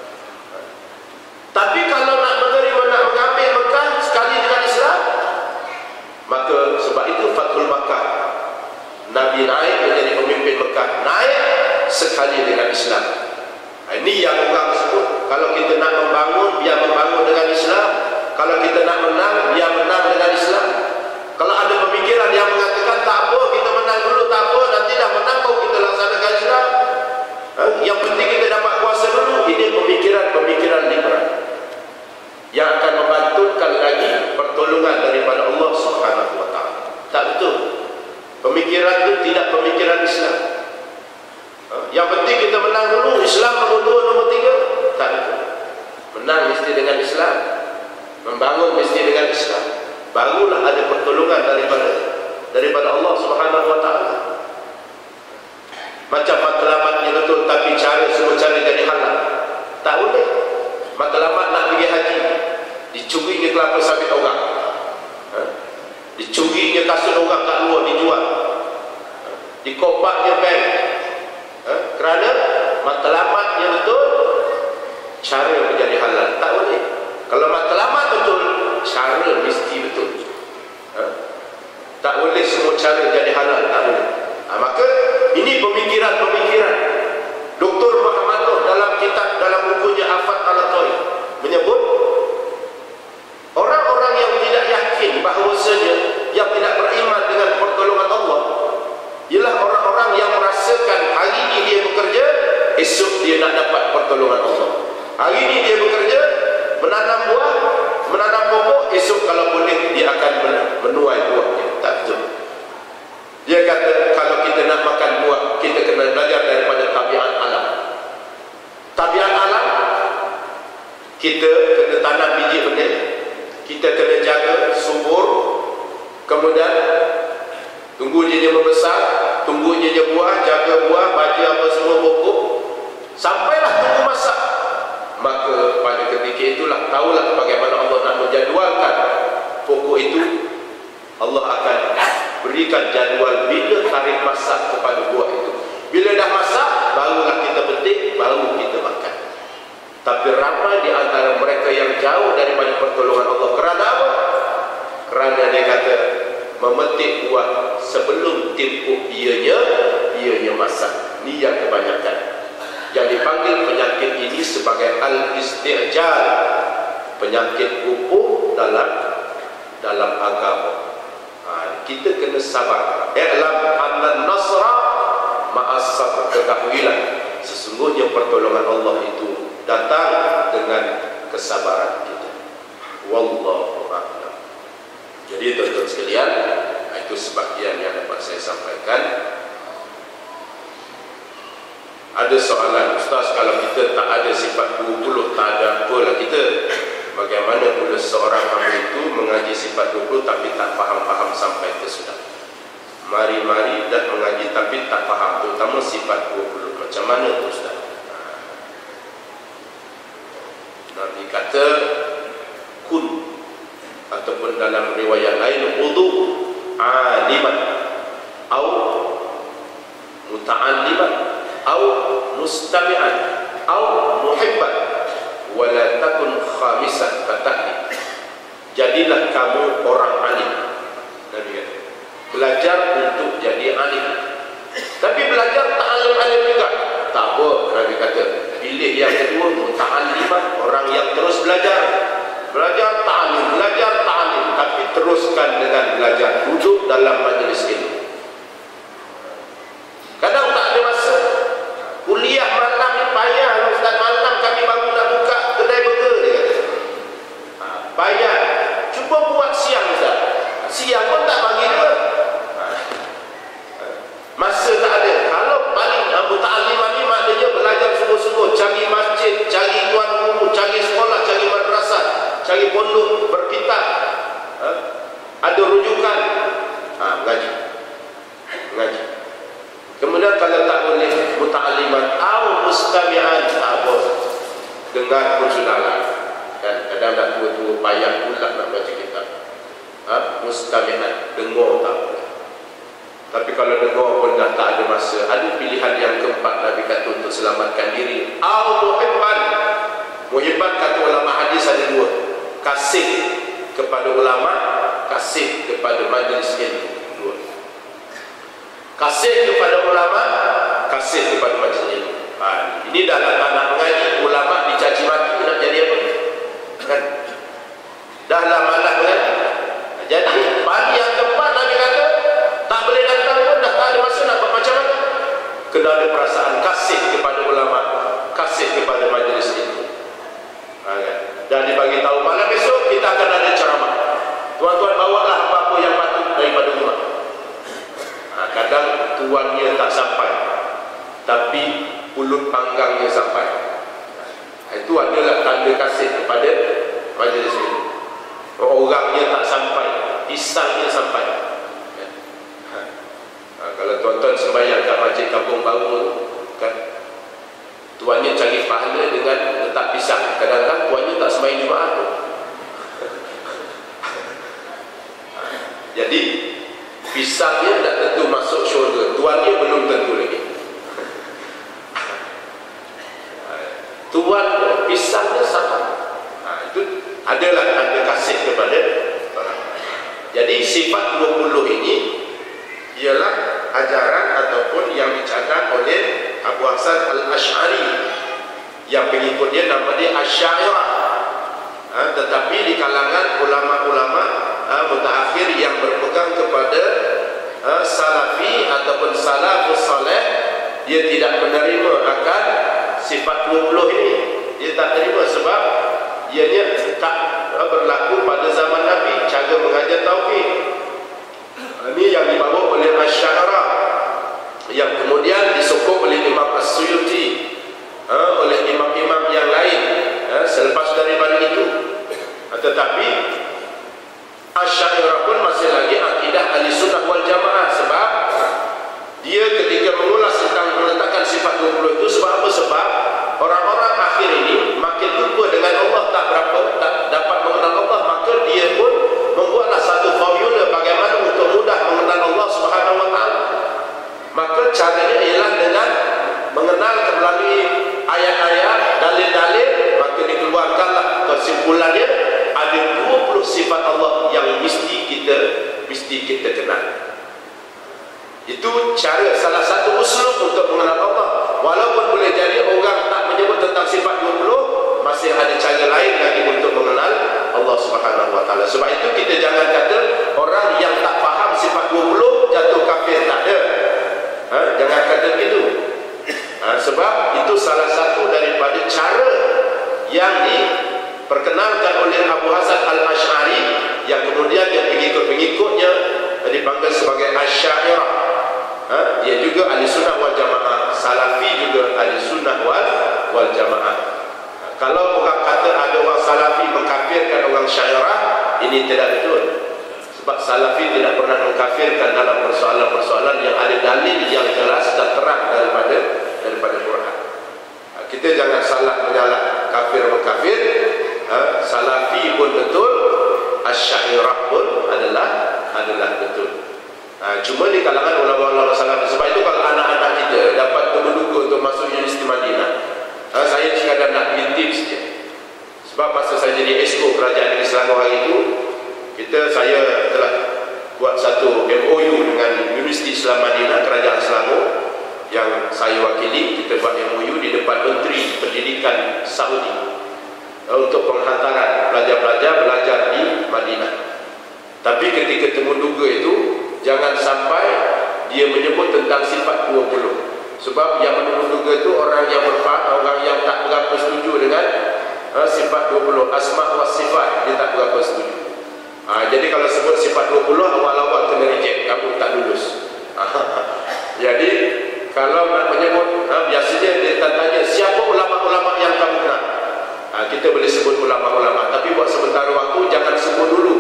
Tapi kalau nak menerima, nak mengambil Mekah sekali dengan Islam, maka sebab itu Fathul Makkah, Nabi naik menjadi pemimpin Mekah, naik sekali dengan Islam. Ini yang orang sebut, kalau kita nak membangun, biar membangun dengan Islam. Kalau kita nak menang, biar menang dengan Islam. Kalau ada pemikiran yang mengatakan tak apa, kita menang dulu, tak apa, nanti dah menang baru kita laksanakan Islam. Yang penting kita dapat kuasa dulu. Ini pemikiran liberal yang akan membantutkan lagi pertolongan daripada Allah Subhanahu wa ta'ala. Tak betul. Pemikiran itu tidak pemikiran Islam. Yang penting kita menang dulu, Islam nombor 2, nombor 3. Tak betul. Menang mesti dengan Islam, membangun mesti dengan Islam, barulah ada pertolongan daripada Allah Subhanahu wa ta'ala. Macam matlamatnya betul, tapi cara semua cara jadi halal. Tak boleh. Matlamat nak pergi haji, dicurinya kelapa sawit orang, dicurinya kasut orang kat luar dijual, dikopaknya bank, kerana matlamatnya betul, cara menjadi halal. Tak boleh. Kalau matlamat betul, cara mesti betul. Tak boleh semua cara jadi halal. Tak boleh. Maka ini pemikiran-pemikiran. Dr. Muhammad Nur dalam bukunya Afat Al-Tawi menyebut orang-orang yang tidak yakin bahawasanya, yang tidak beriman dengan pertolongan Allah, ialah orang-orang yang merasakan hari ini dia bekerja, esok dia nak dapat pertolongan Allah. Hari ini dia bekerja, menanam buah, menanam pokok, esok kalau boleh dia akan menuai buahnya. Tak betul. Dia kata kalau kita nak makan buah, kita kena belajar daripada tabiat alam. Tabiat alam, kita kena tanam biji benih, kita kena jaga subur, kemudian tunggu dia membesar, tunggu dia buah, jaga buah, baca apa semua pokok, sampailah tunggu masak. Maka pada ketika itulah tahulah bagaimana Allah nak menjadualkan pokok itu. Allah akan berikan jadual bila tarikh masak kepada buah itu. Bila dah masak, barulah kita petik, baru kita makan. Tapi ramai di antara mereka yang jauh daripada pertolongan Allah. Kerana apa? Kerana dia kata memetik buah sebelum tempoh ianya masak. Ini yang kebanyakan. Yang dipanggil penyakit ini sebagai al-isti'jal, penyakit pupuk dalam agama. Kita kena sabar. I'lam anna nasra ma'as sabr. Ketahuilah sesungguhnya pertolongan Allah itu datang dengan kesabaran kita. Wallahu a'lam. Jadi tuan-tuan sekalian, itu sebahagian yang dapat saya sampaikan. Ada soalan, Ustaz, kalau kita tak ada sifat 20, tak ada apalah kita, bagaimana pula seorang hamba itu mengaji sifat 20 tapi tak faham-faham sampai ke sudah. Mari-mari dah mengaji tapi tak faham, terutama sifat 20. Macam mana tu Ustaz? Nabi kata kun, ataupun dalam riwayat lain wudu aliman au muta'alliman au mustami'an au muhibban wala takun khamisan fatahli. Jadilah kamu orang alim. Nabi kata belajar untuk jadi alim, tapi belajar tak alim-alim juga tak apa. Nabi kata pilih yang kedua, muta'alliman, orang yang terus belajar ta'lim, tapi teruskan dengan belajar, duduk dalam majlis ilmu. Kadang tak ada masa. Kuliah malam ni payah Ustaz, malam kami baru nak buka kedai burger, dia kata. Payah. Cuba buat siang Ustaz. Siang pun tak bagi dia. Masa tak ada. Kalau paling muta'alliman ni maknanya belajar sungguh-sungguh, cari masjid, Kemudian kalau tak boleh muta'aliman atau mustami'an, tak boleh dengar pun sudahlah. Kan kadang dah tua-tua payah pula nak baca kitab. Mustami'an, dengar tak boleh. Tapi kalau dengar pun dah tak ada masa. Ada pilihan yang keempat Nabi kata untuk selamatkan diri. Muhibban. Muhibban kata ulama hadis ada dua. Kasih kepada ulama, kasih kepada majlis ilmu. Dua. Kasih kepada ulama, kasih kepada majlis ilmu. Ini dalam anak mengaji, ulama dicaci maki nak jadi apa? Kan? Dah lama lah mengaji. Jadi pagi yang keempat Nabi kata tak boleh datang pun dah tak ada masa nak buat macam mana. Kena ada perasaan kasih kepada ulama, kasih kepada majlis ilmu. Kan? Dan dibagi tahu malam besok kita akan ada ceramah. Tuan-tuan bawalah apa-apa yang patut daripada rumah. Kadang tuannya tak sampai, tapi pulut panggangnya sampai. Itu adalah tanda kasih kepada majlis ilmu. Orangnya tak sampai, pisangnya sampai. Kalau tuan-tuan sembahyang kat masjid Kampung Baru kan, tuannya cari pahala dengan letak pisang. Kadang-kadang tuannya tak sembahyang Jumaat tu. Jadi pisangnya tak tentu masuk syurga, tuannya belum tentu lagi. Tuan pisangnya sama. Itu adalah tanda kasih kepada orang. Jadi sifat 20 ini ialah ajaran ataupun yang dicatat oleh Abu Hasan Al-Asy'ari, yang pengikutnya nama dia Asy'ariyah. Tetapi di kalangan ulama-ulama mutaakhir yang berpegang kepada salafi ataupun salafus saleh, dia tidak menerima akan sifat 20 ini. Dia tak terima sebab ianya tak berlaku pada zaman Nabi cara mengajar tauhid. Ini yang dibawa oleh Asy'ariyah, yang kemudian disokong oleh Imam As-Suyuti, oleh imam-imam yang lain selepas daripada itu. Tetapi Asy'ariyah pun masih lagi akidah Ahlussunnah wal Jamaah, sebab dia ketika mengulas tentang meletakkan sifat 20 itu, sebab apa? Sebab orang-orang akhir ini makin lupa dengan Allah, tak dapat mengenal Allah, maka dia pun membuatlah satu formula bagaimana untuk mudah mengenal Allah Subhanahu wa taala. Maka caranya ialah dengan mengenal melalui ayat-ayat, dalil-dalil, maka dikeluarkanlah kesimpulannya ada 20 sifat Allah yang mesti kita kenal. Itu cara, salah satu uslub untuk mengenal Allah. Walaupun boleh jadi orang tak menyebut tentang sifat 20, masih ada cara lain lagi untuk mengenal Allah Subhanahu wa taala. Sebab itu kita jangan kata orang yang tak faham sifat 20 jatuh kafir, tak ada. Jangan kata begitu. Sebab itu salah satu daripada cara yang diperkenalkan oleh Abu Hasan Al-Asy'ari, yang kemudian yang pengikut-pengikutnya dipanggil sebagai Asy'ariyah. Dia juga Ahlussunnah wal Jamaah, Salafi juga Ahlussunnah wal Jamaah. Kalau orang kata ada orang Salafi mengkafirkan orang Asy'ariyah, ini tidak betul. Sebab Salafi tidak pernah mengkafirkan dalam persoalan-persoalan yang ada dalil yang jelas dan terang daripada Quran. Kita jangan salah menyalah kafir mengkafir. Salafi pun betul, Asy'ariyah pun adalah betul. Cuma di kalangan ulama-ulama Salafi. Sebab itu kalau anak-anak kita dapat kemenduga untuk masuk Universiti Madinah, saya sekadar nak bagi tips je. Sebab masa saya jadi Esko Kerajaan Negeri Selangor hari itu, saya telah buat satu MOU dengan Universiti Islam Madinah Kerajaan Selangor yang saya wakili. Kita buat MOU di depan Menteri Pendidikan Saudi untuk penghantaran pelajar-pelajar belajar di Madinah. Tapi ketika temuduga itu, jangan sampai dia menyebut tentang sifat 20. Sebab yang menuduga itu orang yang tak berapa setuju dengan sifat 20, asma wa sifat, dia tak berapa setuju. Jadi kalau sebut sifat 20, awal-awal kena reject, kamu tak lulus. Jadi kalau nak menyebut, biasanya dia tanya siapa ulama-ulama yang kamu kenal. Kita boleh sebut ulama-ulama, tapi buat sementara waktu jangan sebut dulu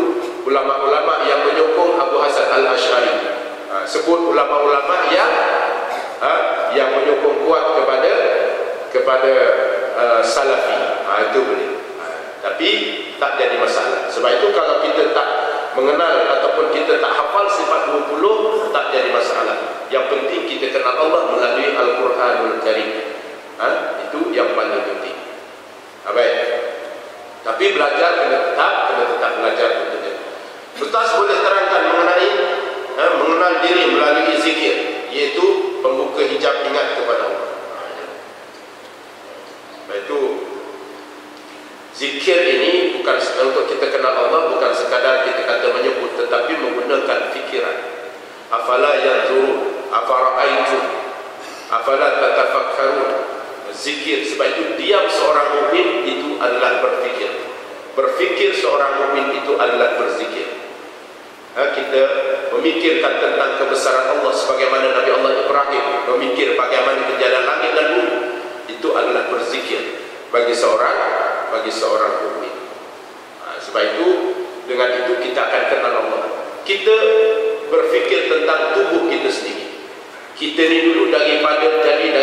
ulama-ulama yang menyokong Abu Hasan Al-Asy'ari. Sebut ulama-ulama yang kuat kepada salafi, itu boleh. Tapi tak jadi masalah. Sebab itu kalau kita tak mengenal ataupun kita tak hafal sifat 20, tak jadi masalah. Yang penting kita kenal Allah melalui Al-Quranul Karim. Itu yang paling penting. Baik. Tapi belajar kena tetap belajar tentunya. Ustaz boleh terangkan mengenai mengenal diri melalui zikir, iaitu pembuka hijab ingat kepada Allah. Itu zikir ini bukan untuk kita kenal Allah, bukan sekadar kita kata menyebut, tetapi menggunakan fikiran. Afala yanzurun, afara'aitum, afala tatafakkarun. Zikir, sebab itu diam seorang mukmin itu adalah berfikir. Berfikir seorang mukmin itu adalah berzikir. Kita memikirkan tentang kebesaran Allah sebagaimana Nabi Allah Ibrahim memikir bagaimana kejadian langit dan bumi. Itu adalah berzikir bagi seorang mukmin. Sebab itu dengan itu kita akan kenal Allah. Kita berfikir tentang tubuh kita sendiri. Kita ni dulu daripada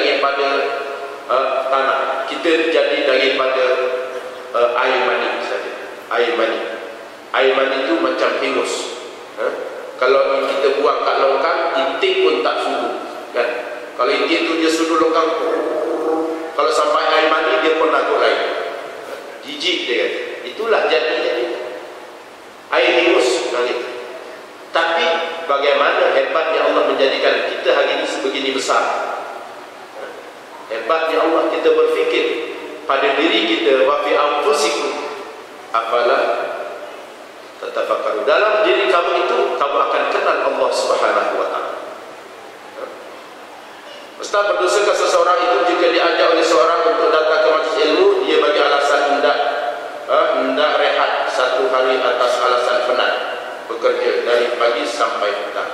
tanah, kita jadi daripada air mani saja. Air mani itu macam hingus. Kalau kita buang kat longkang, itik pun tak sudu, kan? Kalau itik tu dia sudu longkang, kalau sampai air mani dia pun lagu lain. Jijik dia kata. Itulah jadi air hingus. Tapi bagaimana hebatnya Allah menjadikan kita hari ini sebegini besar. Hebatnya Allah, kita berfikir pada diri kita, wa fi anfusikum afala tatafakkarun. Dalam diri kamu itu kamu akan kenal Allah Subhanahu wa taala. Ustaz, berdosakah seseorang itu jika diajak oleh seorang untuk datang ke majlis ilmu, dia bagi alasan hendak rehat satu hari atas alasan penat bekerja dari pagi sampai petang.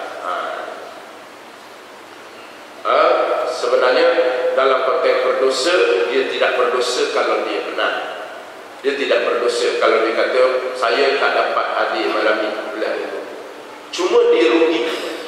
Sebenarnya dalam konteks berdosa, dia tidak berdosa kalau dia penat. Dia tidak berdosa kalau dia kata saya tak dapat hadir malam ini, bulan itu. Cuma dia rugi.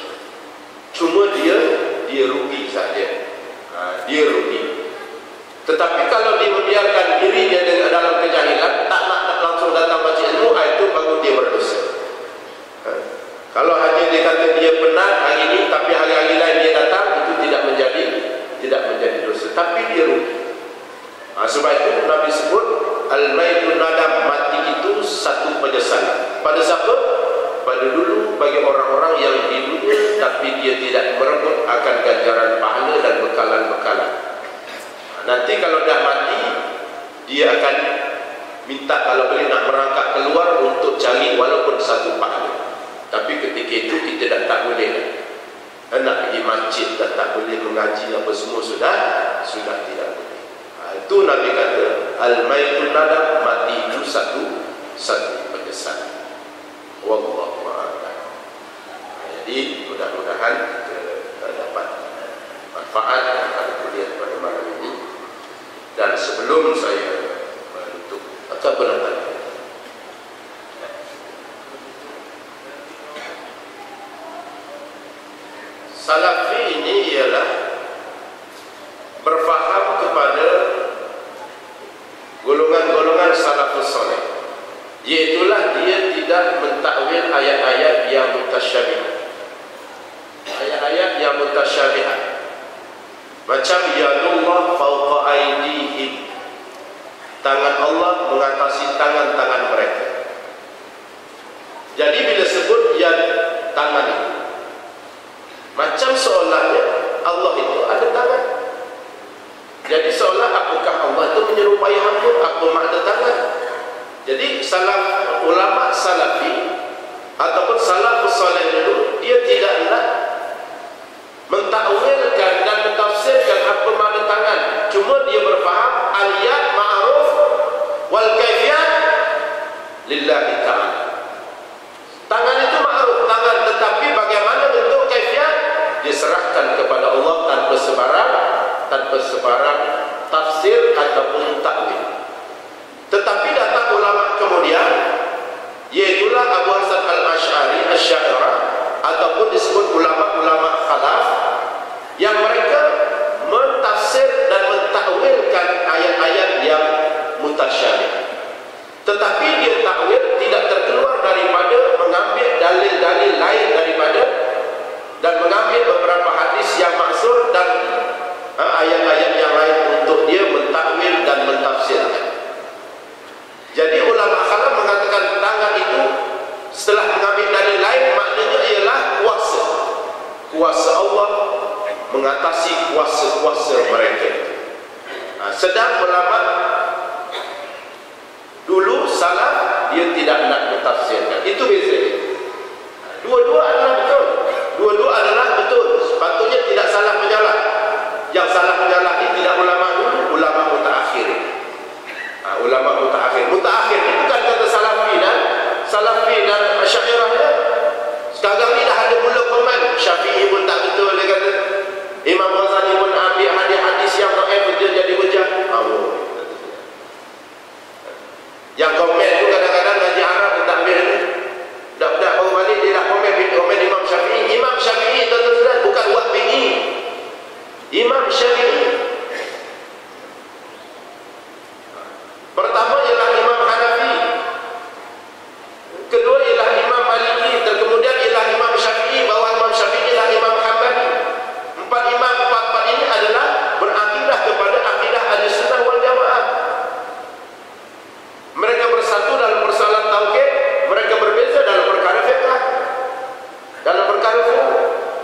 Dia rugi saja. Dia rugi. Tetapi kalau dia membiarkan dirinya dalam kejahilan, tak nak langsung datang baca ilmu, itu baru dia berdosa. Kalau hanya dia kata dia penat hari ini, tapi hari-hari lain dia datang, itu tidak menjadi dosa, tapi dia rugi. Sebab itu Nabi sebut al-maitun nadam, mati itu satu penyesalan. Pada siapa? Pada dulu bagi orang-orang yang di dunia tapi dia tidak merebut akan ganjaran pahala dan bekalan-bekalan. Nanti kalau dah mati, dia akan minta kalau boleh nak merangkak keluar untuk cari walaupun satu pahala. Tapi ketika itu kita dah tak boleh dah. Nak pergi masjid dah tak boleh, mengaji apa semua sudah tidak boleh. Itu Nabi kata al-maitun nadam, mati itu satu penyesalan. Wallahu a'lam. Jadi mudah-mudahan kita dapat manfaat yang ada kuliah pada malam ini. Dan sebelum saya menutup atau penonton, salafi ini ialah berfaham kepada golongan-golongan salafus saleh, iaitulah dia tidak mentakwil ayat-ayat yang mutasyabih. Ayat-ayat yang mutasyabih macam yadullah fawqa aydihim, tangan Allah mengatasi tangan-tangan mereka. Jadi bila sebut yad, tangan itu macam seolahnya Allah itu ada tangan. Jadi seolah apakah Allah itu menyerupai hamba? Apa makna tangan? Jadi ulama salafi ataupun salafus saleh dulu, dia tidak nak mentakwilkan dan mentafsirkan apa makna tangan. Cuma dia berfaham al-yad ma'ruf wal kaifiyat lillahi ta'ala. Tangan itu ma'ruf, tangan, tetapi bagaimana bentuk kaifiyat diserahkan kepada Allah tanpa sebarang tafsir ataupun takwil. Tetapi datang ulama kemudian, iaitulah Abu Hasan al-Ash'ari Asy-Syairah ataupun disebut ulama-ulama khalaf, yang mereka mentafsir ayat-ayat yang lain untuk dia mentakwil dan mentafsirkan. Jadi ulama kalam mengatakan tangan itu setelah mengambil dalil lain, maknanya ialah kuasa Allah mengatasi kuasa-kuasa mereka. Sedang ulama dulu salaf dia tidak nak mentafsirkan. Itu beza. Dua-dua adalah betul. Dua-dua adalah betul. Sepatutnya tidak salah menyalah. Yang salah menyalah ini tidak ulama dulu, ulama mutaakhir. Ulama mutaakhir. Mutaakhir ini bukan kata salafi dan Asy'ariyah. Sekarang ni dah ada mula komen. Syafi'i pun tak betul, dia kata. Imam Ghazali pun ambil hadis-hadis yang dhaif dia jadi hujah. Yang komen tu kadang-kadang ngaji Arab dia tak ambil ni. Budak-budak baru balik dia dah komen Imam Syafi'i. Imam Syafi'i tuan-tuan bukan Wahbi. Imam Syafi'i. Pertama ialah Imam Hanafi. Kedua ialah Imam Maliki. Dan kemudian ialah Imam Syafi'i. Bawah Imam Syafi'i ialah Imam Hanbali. Empat ini adalah berakidah kepada akidah Ahlussunnah wal Jamaah. Mereka bersatu dalam persoalan tauhid, mereka berbeza dalam perkara fiqh, dalam perkara fikih.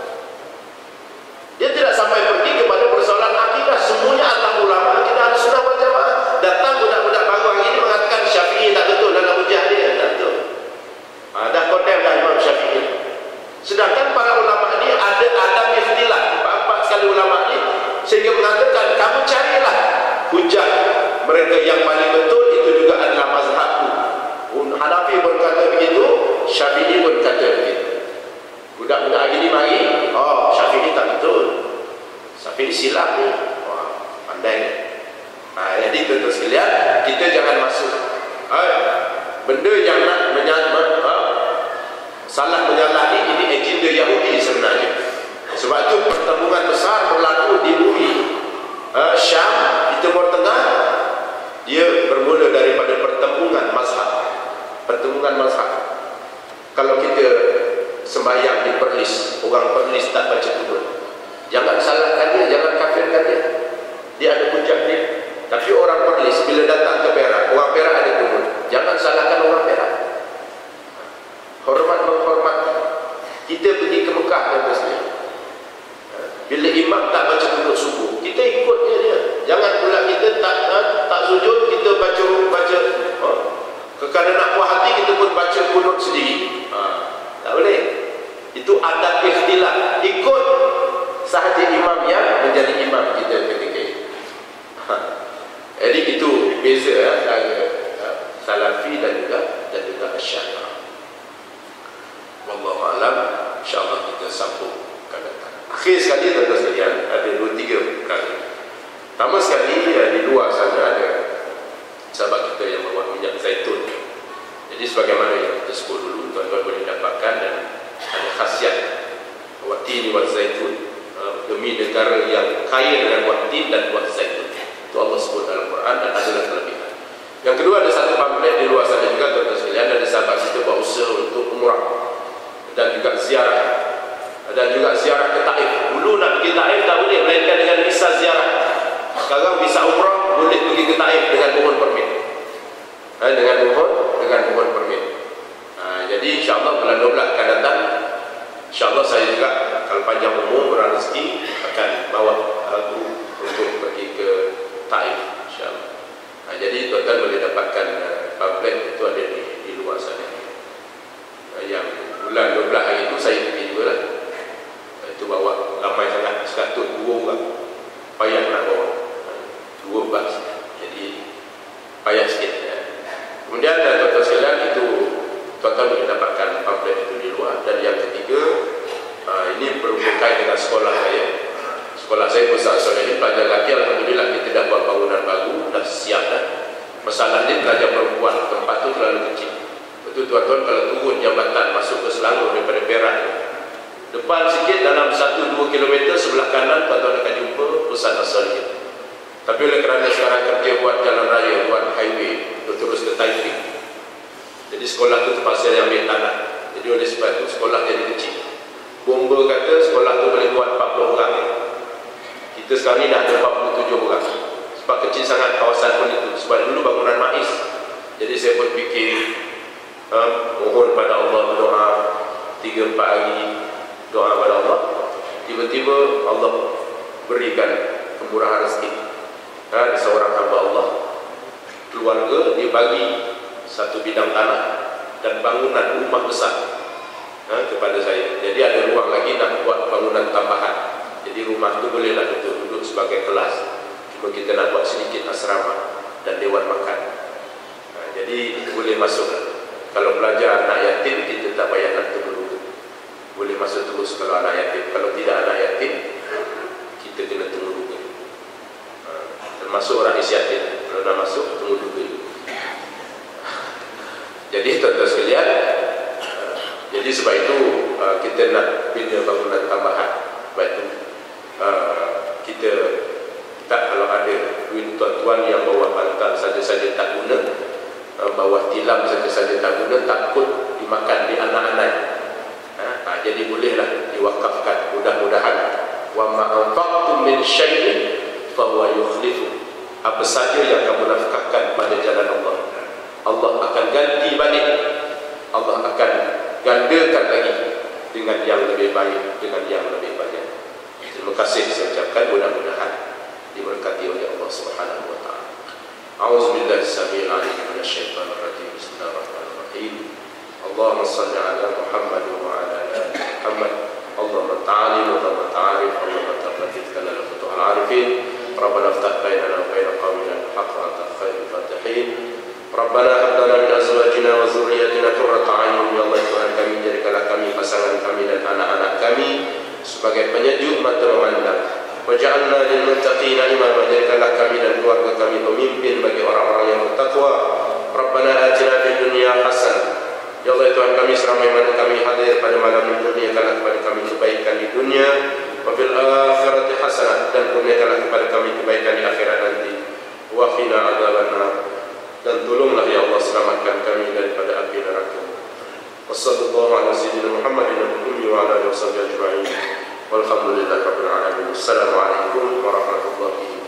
Dia tidak sampai pergi kepada persoalan akidah. Semuanya adalah ulama akidah Ahlussunnah wal Jamaah. Datang budak-budak baru hari ini mengatakan Syafi'i tak betul dalam hujah dia, tak betul. Dah condemn dah Imam Syafi'i. Sedangkan para ulama ni ada ikhtilaf, empat sekali ulama ni, sehingga mengatakan kamu carilah hujah mereka yang paling betul, itu juga adalah mazhabku. Hanafi pun kata begitu, Syafi'i pun kata begitu. Budak-budak hari ni mari, Syafi'i tak betul, Syafi'i silap ni. Pandai. Jadi tuan-tuan sekalian, kita jangan masuk benda yang nak salah menyalah ini agenda Yahudi sebenarnya. Sebab itu pertembungan besar berlaku di bumi Syam, di Timur Tengah. Dia bermula daripada pertembungan mazhab. Kalau kita sembahyang di Perlis, orang Perlis tak baca kunut, jangan salahkan dia, jangan kafirkan dia. Dia ada hujah dia. Tapi orang Perlis bila datang ke Perak, orang Perak ada kunut, jangan salahkan orang Perak. Hormat menghormati. Kita pergi ke Mekah dan sebagainya. Bila imam tak baca kunut subuh, kita ikut dia. Jangan pula kita tak sujud, kita baca kerana nak puas hati kita pun baca kunut sendiri. Tak boleh. Itu adab ikhtilaf. Ikut sahaja imam yang menjadi imam kita ketika itu. Jadi itu beza antara Salafi dan juga Asy'ariyah. Wallahu a'lam. InsyaAllah kita sambung akan datang. Akhir sekali tuan-tuan sekalian, ada 2-3 perkara. Pertama sekali, di luar sana ada sahabat kita yang bawa minyak zaitun. Jadi sebagaimana yang kita sebut dulu, tuan-tuan boleh dapatkan dan ada khasiat watin wa zaitun, demi negara yang kaya dengan watin dan buah zaitun. Itu Allah sebut dalam Quran dan adalah kelebihan. Yang kedua, ada satu pamflet di luar sana juga tuan-tuan sekalian, ada sahabat kita buat usaha untuk umrah dan juga ziarah. Dan juga ziarah ke Taif. Dulu nak pergi Taif tak boleh, melainkan dengan visa ziarah. Sekarang visa umrah boleh pergi ke Taif dengan mohon permit. Dengan mohon permit. Jadi insyaAllah bulan 12 akan datang. InsyaAllah saya juga kalau panjang umur berang rezeki akan bawa aku untuk pergi ke Taif, insyaAllah. Jadi tuan-tuan boleh dapatkan pamflet itu ada di luar sana. Yang bulan 12 hari itu saya pergi juga lah. Itu bawa ramai sangat, 102 orang. Payah nak bawa 2 bas. Jadi payah sikit. Kemudian tuan-tuan sekalian, itu tuan-tuan boleh dapatkan pamflet itu di luar. Dan yang ketiga, ini berhubungan dengan sekolah saya. Sekolah saya besar ini pelajar lelaki, alhamdulillah kita dah buat bangunan baru, dah siap dah. Masalahnya pelajar perempuan, tempat tu terlalu kecil. Betul tuan-tuan, kalau turun jambatan masuk ke Selangor daripada Perak, depan sikit dalam 1-2 km sebelah kanan tuan-tuan akan jumpa pusat asal kita. Tapi oleh kerana sekarang kerja buat jalan raya, buat highway untuk terus ke Taifik, jadi sekolah tu terpaksa ambil tanah. Jadi oleh sebab itu sekolah jadi kecil. Bomba kata sekolah tu boleh buat 40 orang. Kita sekarang ni dah ada 47 orang. Sebab kecil sangat kawasan pun itu. Sebab dulu bangunan MAIS. Jadi saya pun fikir, mohon pada Allah, berdoa 3-4 hari, doa pada Allah. Tiba-tiba Allah berikan kemurahan rezeki. Ada seorang hamba Allah, keluarga, dia bagi satu bidang tanah dan bangunan rumah besar kepada saya. Jadi ada ruang lagi nak buat bangunan tambahan. Jadi rumah tu bolehlah untuk duduk sebagai kelas. Cuma kita nak buat sedikit asrama dan dewan makan. Jadi boleh masuk. Kalau belajar anak yatim, kita tak payah nak tunggu dulu. Boleh masuk terus kalau anak yatim. Kalau tidak anak yatim, kita kena tunggu dulu. Termasuk orang isyatim. Kalau dah masuk, tunggu dulu. Jadi tuan-tuan sekalian, jadi sebab itu kita nak bina bangunan tambahan. Sebab itu kita tak, kalau ada duit tuan-tuan yang bawa bantal saja-saja tak guna, bawa tilam saja-saja tak guna, takut dimakan di anak-anak. Jadi bolehlah diwakafkan. Mudah-mudahan wa ma anfaqtum min syai'in fa huwa yukhlifu. Apa saja yang kamu nafkahkan pada jalan Allah, Allah akan ganti balik. Allah akan gandakan lagi dengan yang lebih baik, dengan yang lebih banyak. Terima kasih saya ucapkan, mudah-mudahan diberkati oleh Allah Subhanahu wa taala. A'udzubillahi samil alim minasyaitonir rajim. Bismillahirrahmanirrahim. Allahumma shalli ala Muhammad wa ala ali Muhammad. Allahumma ta'ali wa ta'arif. Allahumma taqaddis kana al-futuh al-arifin. Rabbana iftah bainana wa bain qaumina bil-haqq wa anta khairul fatihin. Rabbana hab lana min azwajina wa dhurriyyatina qurrata a'yun. Ya Allah, Tuhan kami, jadikanlah kami, pasangan kami dan anak-anak kami sebagai penyejuk mata memandang. Waj'alna lil muttaqina imama, jadikanlah kami dan keluarga kami pemimpin bagi orang-orang yang bertakwa. Rabbana atina fid dunya hasanah. Ya Allah, Tuhan kami, seramai mana kami hadir pada malam ini, kurniakanlah kepada kami kebaikan di dunia, wa fil akhirati hasanah, dan kurniakanlah kepada kami kebaikan di akhirat nanti. Wa qina adzabannar, dan tolonglah ya Allah selamatkan kami daripada api neraka. Wassallallahu ala sayyidina Muhammadin wa ala alihi wasallam ajma'in. Walhamdulillahirabbil alamin. Assalamualaikum warahmatullahi wabarakatuh.